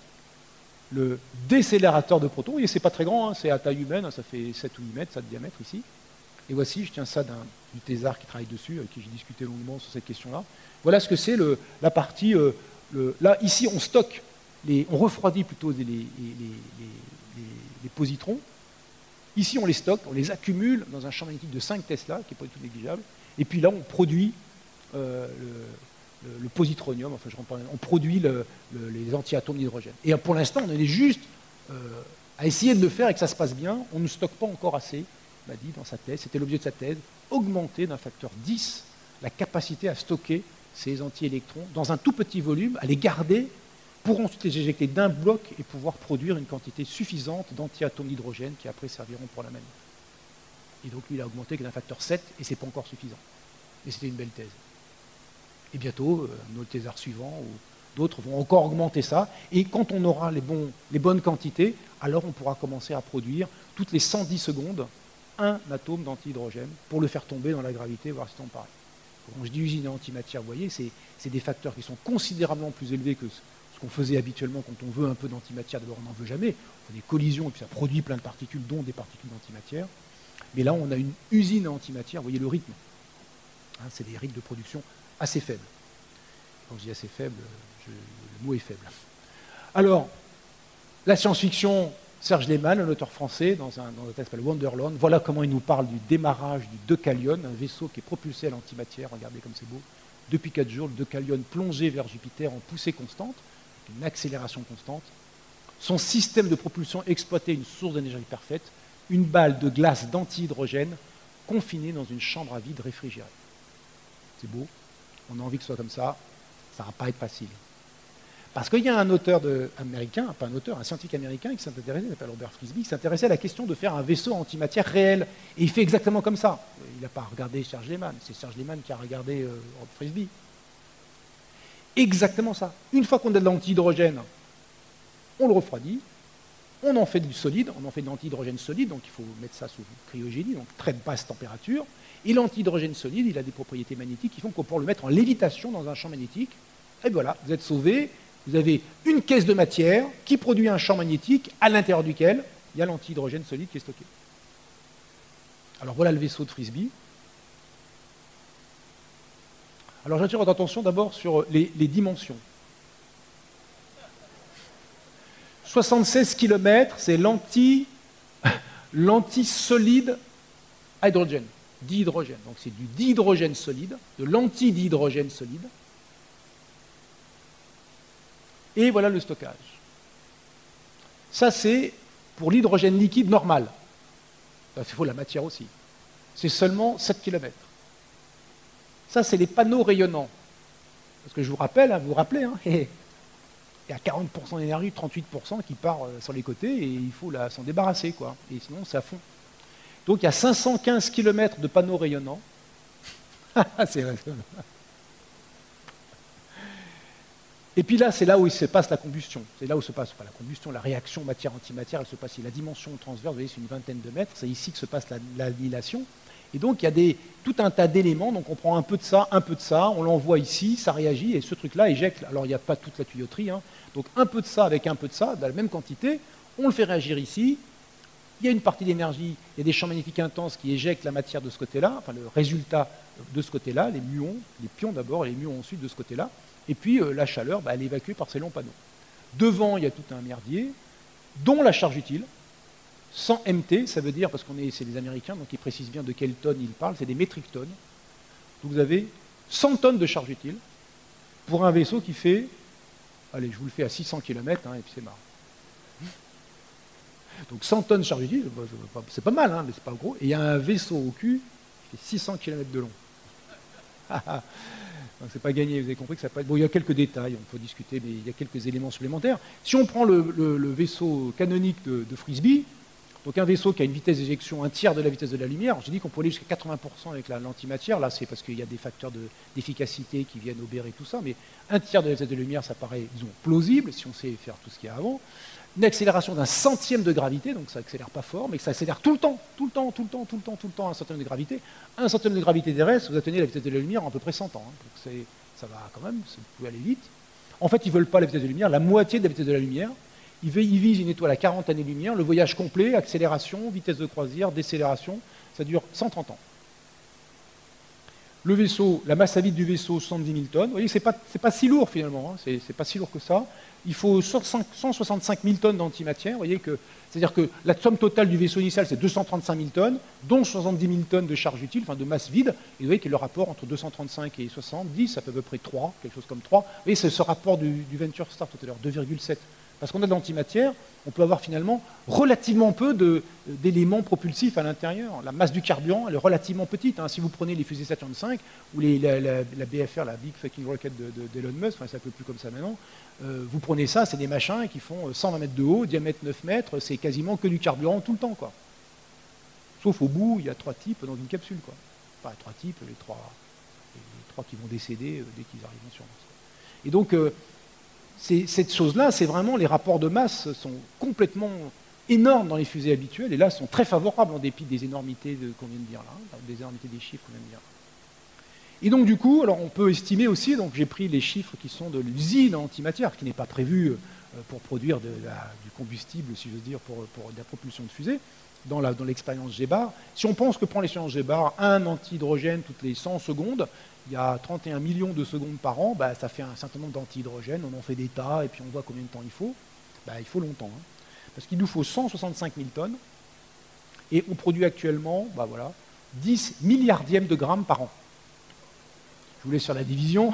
Le décélérateur de protons, et c'est pas très grand, hein, c'est à taille humaine, ça fait sept ou huit mètres, ça de diamètre ici. Et voici, je tiens ça d'un du thésard qui travaille dessus, avec qui j'ai discuté longuement sur cette question-là. Voilà ce que c'est la partie... Euh, le, là, ici, on stocke, les, on refroidit plutôt les, les, les, les, les positrons. Ici, on les stocke, on les accumule dans un champ magnétique de cinq Tesla, qui n'est pas du tout négligeable. Et puis là, on produit euh, le, le, le positronium, enfin, je rentre pas, on produit le, le, les antiatomes d'hydrogène. Et pour l'instant, on est juste euh, à essayer de le faire et que ça se passe bien. On ne stocke pas encore assez. M'a dit dans sa thèse, c'était l'objet de sa thèse, augmenter d'un facteur dix la capacité à stocker ces anti-électrons dans un tout petit volume, à les garder pour ensuite les éjecter d'un bloc et pouvoir produire une quantité suffisante d'antiatomes d'hydrogène qui après serviront pour la manip. Et donc lui, il a augmenté que d'un facteur sept et ce n'est pas encore suffisant. Et c'était une belle thèse. Et bientôt, euh, nos thésards suivants ou d'autres vont encore augmenter ça. Et quand on aura les, bons, les bonnes quantités, alors on pourra commencer à produire toutes les cent dix secondes un atome d'antihydrogène pour le faire tomber dans la gravité, voir si ça tombe pareil. Quand je dis usine à antimatière, vous voyez, c'est des facteurs qui sont considérablement plus élevés que ce qu'on faisait habituellement quand on veut un peu d'antimatière. D'abord, on n'en veut jamais. On fait des collisions et puis ça produit plein de particules, dont des particules d'antimatière. Mais là, on a une usine à antimatière. Vous voyez le rythme. Hein, c'est des rythmes de production assez faibles. Quand je dis assez faible, je, le mot est faible. Alors, la science-fiction... Serge Lehmann, un auteur français, dans un, dans un texte qui s'appelle Wonderland, voilà comment il nous parle du démarrage du Deucalion, un vaisseau qui est propulsé à l'antimatière, regardez comme c'est beau. Depuis quatre jours, le Deucalion plongé vers Jupiter en poussée constante, une accélération constante. Son système de propulsion exploitait une source d'énergie parfaite, une balle de glace d'antihydrogène confinée dans une chambre à vide réfrigérée. C'est beau, on a envie que ce soit comme ça, ça ne va pas être facile. Parce qu'il y a un auteur de, américain, pas un auteur, un scientifique américain qui s'intéressait, il s'appelle Robert Frisbee, qui s'intéressait à la question de faire un vaisseau antimatière réel. Et il fait exactement comme ça. Il n'a pas regardé Serge Lehmann, c'est Serge Lehmann qui a regardé euh, Frisbee. Exactement ça. Une fois qu'on a de l'antihydrogène, on le refroidit, on en fait du solide, on en fait de l'antihydrogène solide, donc il faut mettre ça sous cryogénie, donc très basse température. Et l'antihydrogène solide, il a des propriétés magnétiques qui font qu'on peut le mettre en lévitation dans un champ magnétique. Et voilà, vous êtes sauvés. Vous avez une caisse de matière qui produit un champ magnétique à l'intérieur duquel il y a l'antihydrogène solide qui est stocké. Alors voilà le vaisseau de Frisbee. Alors j'attire votre attention d'abord sur les, les dimensions. soixante-seize kilomètres, c'est l'anti, l'anti-solide hydrogène, dihydrogène. Donc c'est du dihydrogène solide, de l'anti-dihydrogène solide. Et voilà le stockage. Ça, c'est pour l'hydrogène liquide normal. Il faut la matière aussi. C'est seulement sept kilomètres. Ça, c'est les panneaux rayonnants. Parce que je vous rappelle, hein, vous vous rappelez, hein, il y a quarante pour cent d'énergie, trente-huit pour cent qui part sur les côtés et il faut s'en débarrasser, quoi. Et sinon, c'est à fond. Donc, il y a cinq cent quinze kilomètres de panneaux rayonnants. C'est vrai. Et puis là, c'est là où il se passe la combustion. C'est là où se passe pas la combustion, la réaction matière-antimatière, elle se passe ici. La dimension transverse, vous voyez, c'est une vingtaine de mètres. C'est ici que se passe l'annihilation. Et donc, il y a des, tout un tas d'éléments. Donc, on prend un peu de ça, un peu de ça, on l'envoie ici, ça réagit, et ce truc-là éjecte. Alors, il n'y a pas toute la tuyauterie. Hein. Donc, un peu de ça avec un peu de ça, dans la même quantité, on le fait réagir ici. Il y a une partie d'énergie, il y a des champs magnétiques intenses qui éjectent la matière de ce côté-là, enfin, le résultat de ce côté-là, les muons, les pions d'abord, et les muons ensuite de ce côté-là. Et puis, euh, la chaleur, bah, elle est évacuée par ces longs panneaux. Devant, il y a tout un merdier, dont la charge utile. cent M T, ça veut dire, parce qu'on est, c'est des Américains, donc ils précisent bien de quelles tonnes ils parlent, c'est des métriques tonnes. Donc vous avez cent tonnes de charge utile pour un vaisseau qui fait, allez, je vous le fais à six cents kilomètres, hein, et puis c'est marrant. Donc cent tonnes de charge utile, c'est pas mal, hein, mais c'est pas gros. Et il y a un vaisseau au cul qui fait six cents kilomètres de long. Donc c'est pas gagné, vous avez compris que ça peut être... Bon, il y a quelques détails, on peut discuter, mais il y a quelques éléments supplémentaires. Si on prend le, le, le vaisseau canonique de, de Frisbee, donc un vaisseau qui a une vitesse d'éjection un tiers de la vitesse de la lumière, j'ai dit qu'on pouvait aller jusqu'à quatre-vingts pour cent avec l'antimatière, là c'est parce qu'il y a des facteurs d'efficacité de, qui viennent obérer tout ça, mais un tiers de la vitesse de la lumière, ça paraît, disons, plausible, si on sait faire tout ce qu'il y a avant. Une accélération d'un centième de gravité, donc ça accélère pas fort, mais ça accélère tout le temps, tout le temps, tout le temps, tout le temps, tout le temps, un centième de gravité. Un centième de gravité terrestre, vous atteignez la vitesse de la lumière en à peu près cent ans. Hein, donc ça va quand même, vous pouvez aller vite. En fait, ils ne veulent pas la vitesse de la lumière, la moitié de la vitesse de la lumière. Ils visent une étoile à quarante années-lumière, le voyage complet, accélération, vitesse de croisière, décélération, ça dure cent trente ans. Le vaisseau, la masse à vide du vaisseau, soixante-dix mille tonnes. Vous voyez, ce n'est pas, pas si lourd finalement, hein. C'est pas si lourd que ça. Il faut cent soixante-cinq mille tonnes d'antimatière. Vous voyez que, c'est-à-dire que la somme totale du vaisseau initial, c'est deux cent trente-cinq mille tonnes, dont soixante-dix mille tonnes de charge utile, enfin de masse vide. Et vous voyez que le rapport entre deux cent trente-cinq et soixante-dix, ça fait à peu près trois, quelque chose comme trois. Vous voyez, c'est ce rapport du, du Venture Star tout à l'heure, deux virgule sept. Parce qu'on a de l'antimatière, on peut avoir finalement relativement peu d'éléments propulsifs à l'intérieur. La masse du carburant, elle est relativement petite. Hein. Si vous prenez les fusées Saturn cinq ou les, la, la, la B F R, la Big Fucking Rocket d'Elon de, de, Musk, enfin ça ne s'appelle plus comme ça maintenant, euh, vous prenez ça, c'est des machins qui font cent vingt mètres de haut, diamètre neuf mètres, c'est quasiment que du carburant tout le temps, quoi. Sauf au bout, il y a trois types dans une capsule, quoi. Enfin, trois types, les trois, les trois qui vont décéder dès qu'ils arrivent sur Mars, quoi. Et donc, euh, cette chose-là, c'est vraiment, les rapports de masse sont complètement énormes dans les fusées habituelles, et là, sont très favorables en dépit des énormités de, qu'on vient de dire là, des énormités des chiffres qu'on vient de dire. Et donc, du coup, alors on peut estimer aussi, donc j'ai pris les chiffres qui sont de l'usine antimatière, qui n'est pas prévue pour produire de la, du combustible, si je veux dire, pour, pour de la propulsion de fusée, dans l'expérience dans G bar. Si on pense que prend l'expérience G bar, un antihydrogène toutes les cent secondes, il y a trente et un millions de secondes par an, bah, ça fait un certain nombre d'antihydrogènes, on en fait des tas, et puis on voit combien de temps il faut. Bah, il faut longtemps, hein, parce qu'il nous faut cent soixante-cinq mille tonnes, et on produit actuellement, bah, voilà, dix milliardièmes de grammes par an. Je vous laisse sur la division.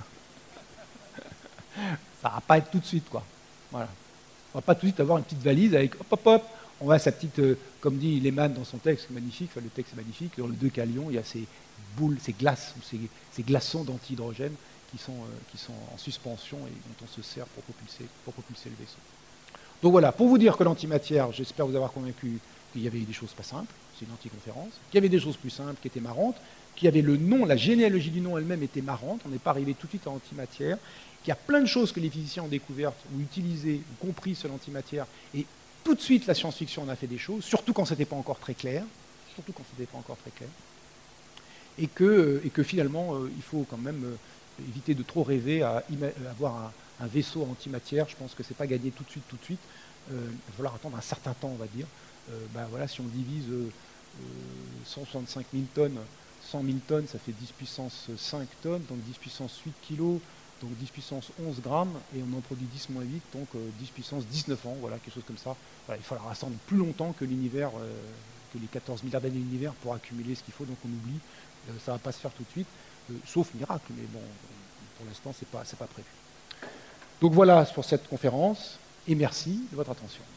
Ça va pas être tout de suite, quoi. Voilà. On va pas tout de suite avoir une petite valise avec hop, hop, hop. On a sa petite, euh, comme dit Lehmann dans son texte, magnifique, enfin, le texte est magnifique, dans le deux Calion, il y a ces boules, ces glaces, ces, ces glaçons d'antihydrogène qui sont, euh, qui sont en suspension et dont on se sert pour propulser, pour propulser le vaisseau. Donc voilà, pour vous dire que l'antimatière, j'espère vous avoir convaincu qu'il y avait des choses pas simples, c'est une anticonférence, qu'il y avait des choses plus simples qui étaient marrantes, qu'il y avait le nom, la généalogie du nom elle-même était marrante, on n'est pas arrivé tout de suite à l'antimatière, qu'il y a plein de choses que les physiciens ont découvertes ou utilisées ou compris sur l'antimatière, et tout de suite la science-fiction en a fait des choses, surtout quand c'était pas encore très clair, surtout quand c'était pas encore très clair, et que, et que finalement euh, il faut quand même euh, éviter de trop rêver à avoir un, un vaisseau antimatière. Je pense que c'est pas gagné tout de suite, tout de suite. Euh, il va falloir attendre un certain temps, on va dire. Euh, ben voilà, si on divise euh, cent soixante-cinq mille tonnes, cent mille tonnes, ça fait dix puissance cinq tonnes, donc dix puissance huit kilos, donc dix puissance onze grammes, et on en produit dix moins huit, donc euh, dix puissance dix-neuf ans, voilà, quelque chose comme ça. Voilà, il faudra attendre plus longtemps que l'univers, euh, que les quatorze milliards d'années de l'univers pour accumuler ce qu'il faut, donc on oublie, euh, ça ne va pas se faire tout de suite, euh, sauf miracle, mais bon, pour l'instant, ce n'est pas, c'est pas prévu. Donc voilà pour cette conférence, et merci de votre attention.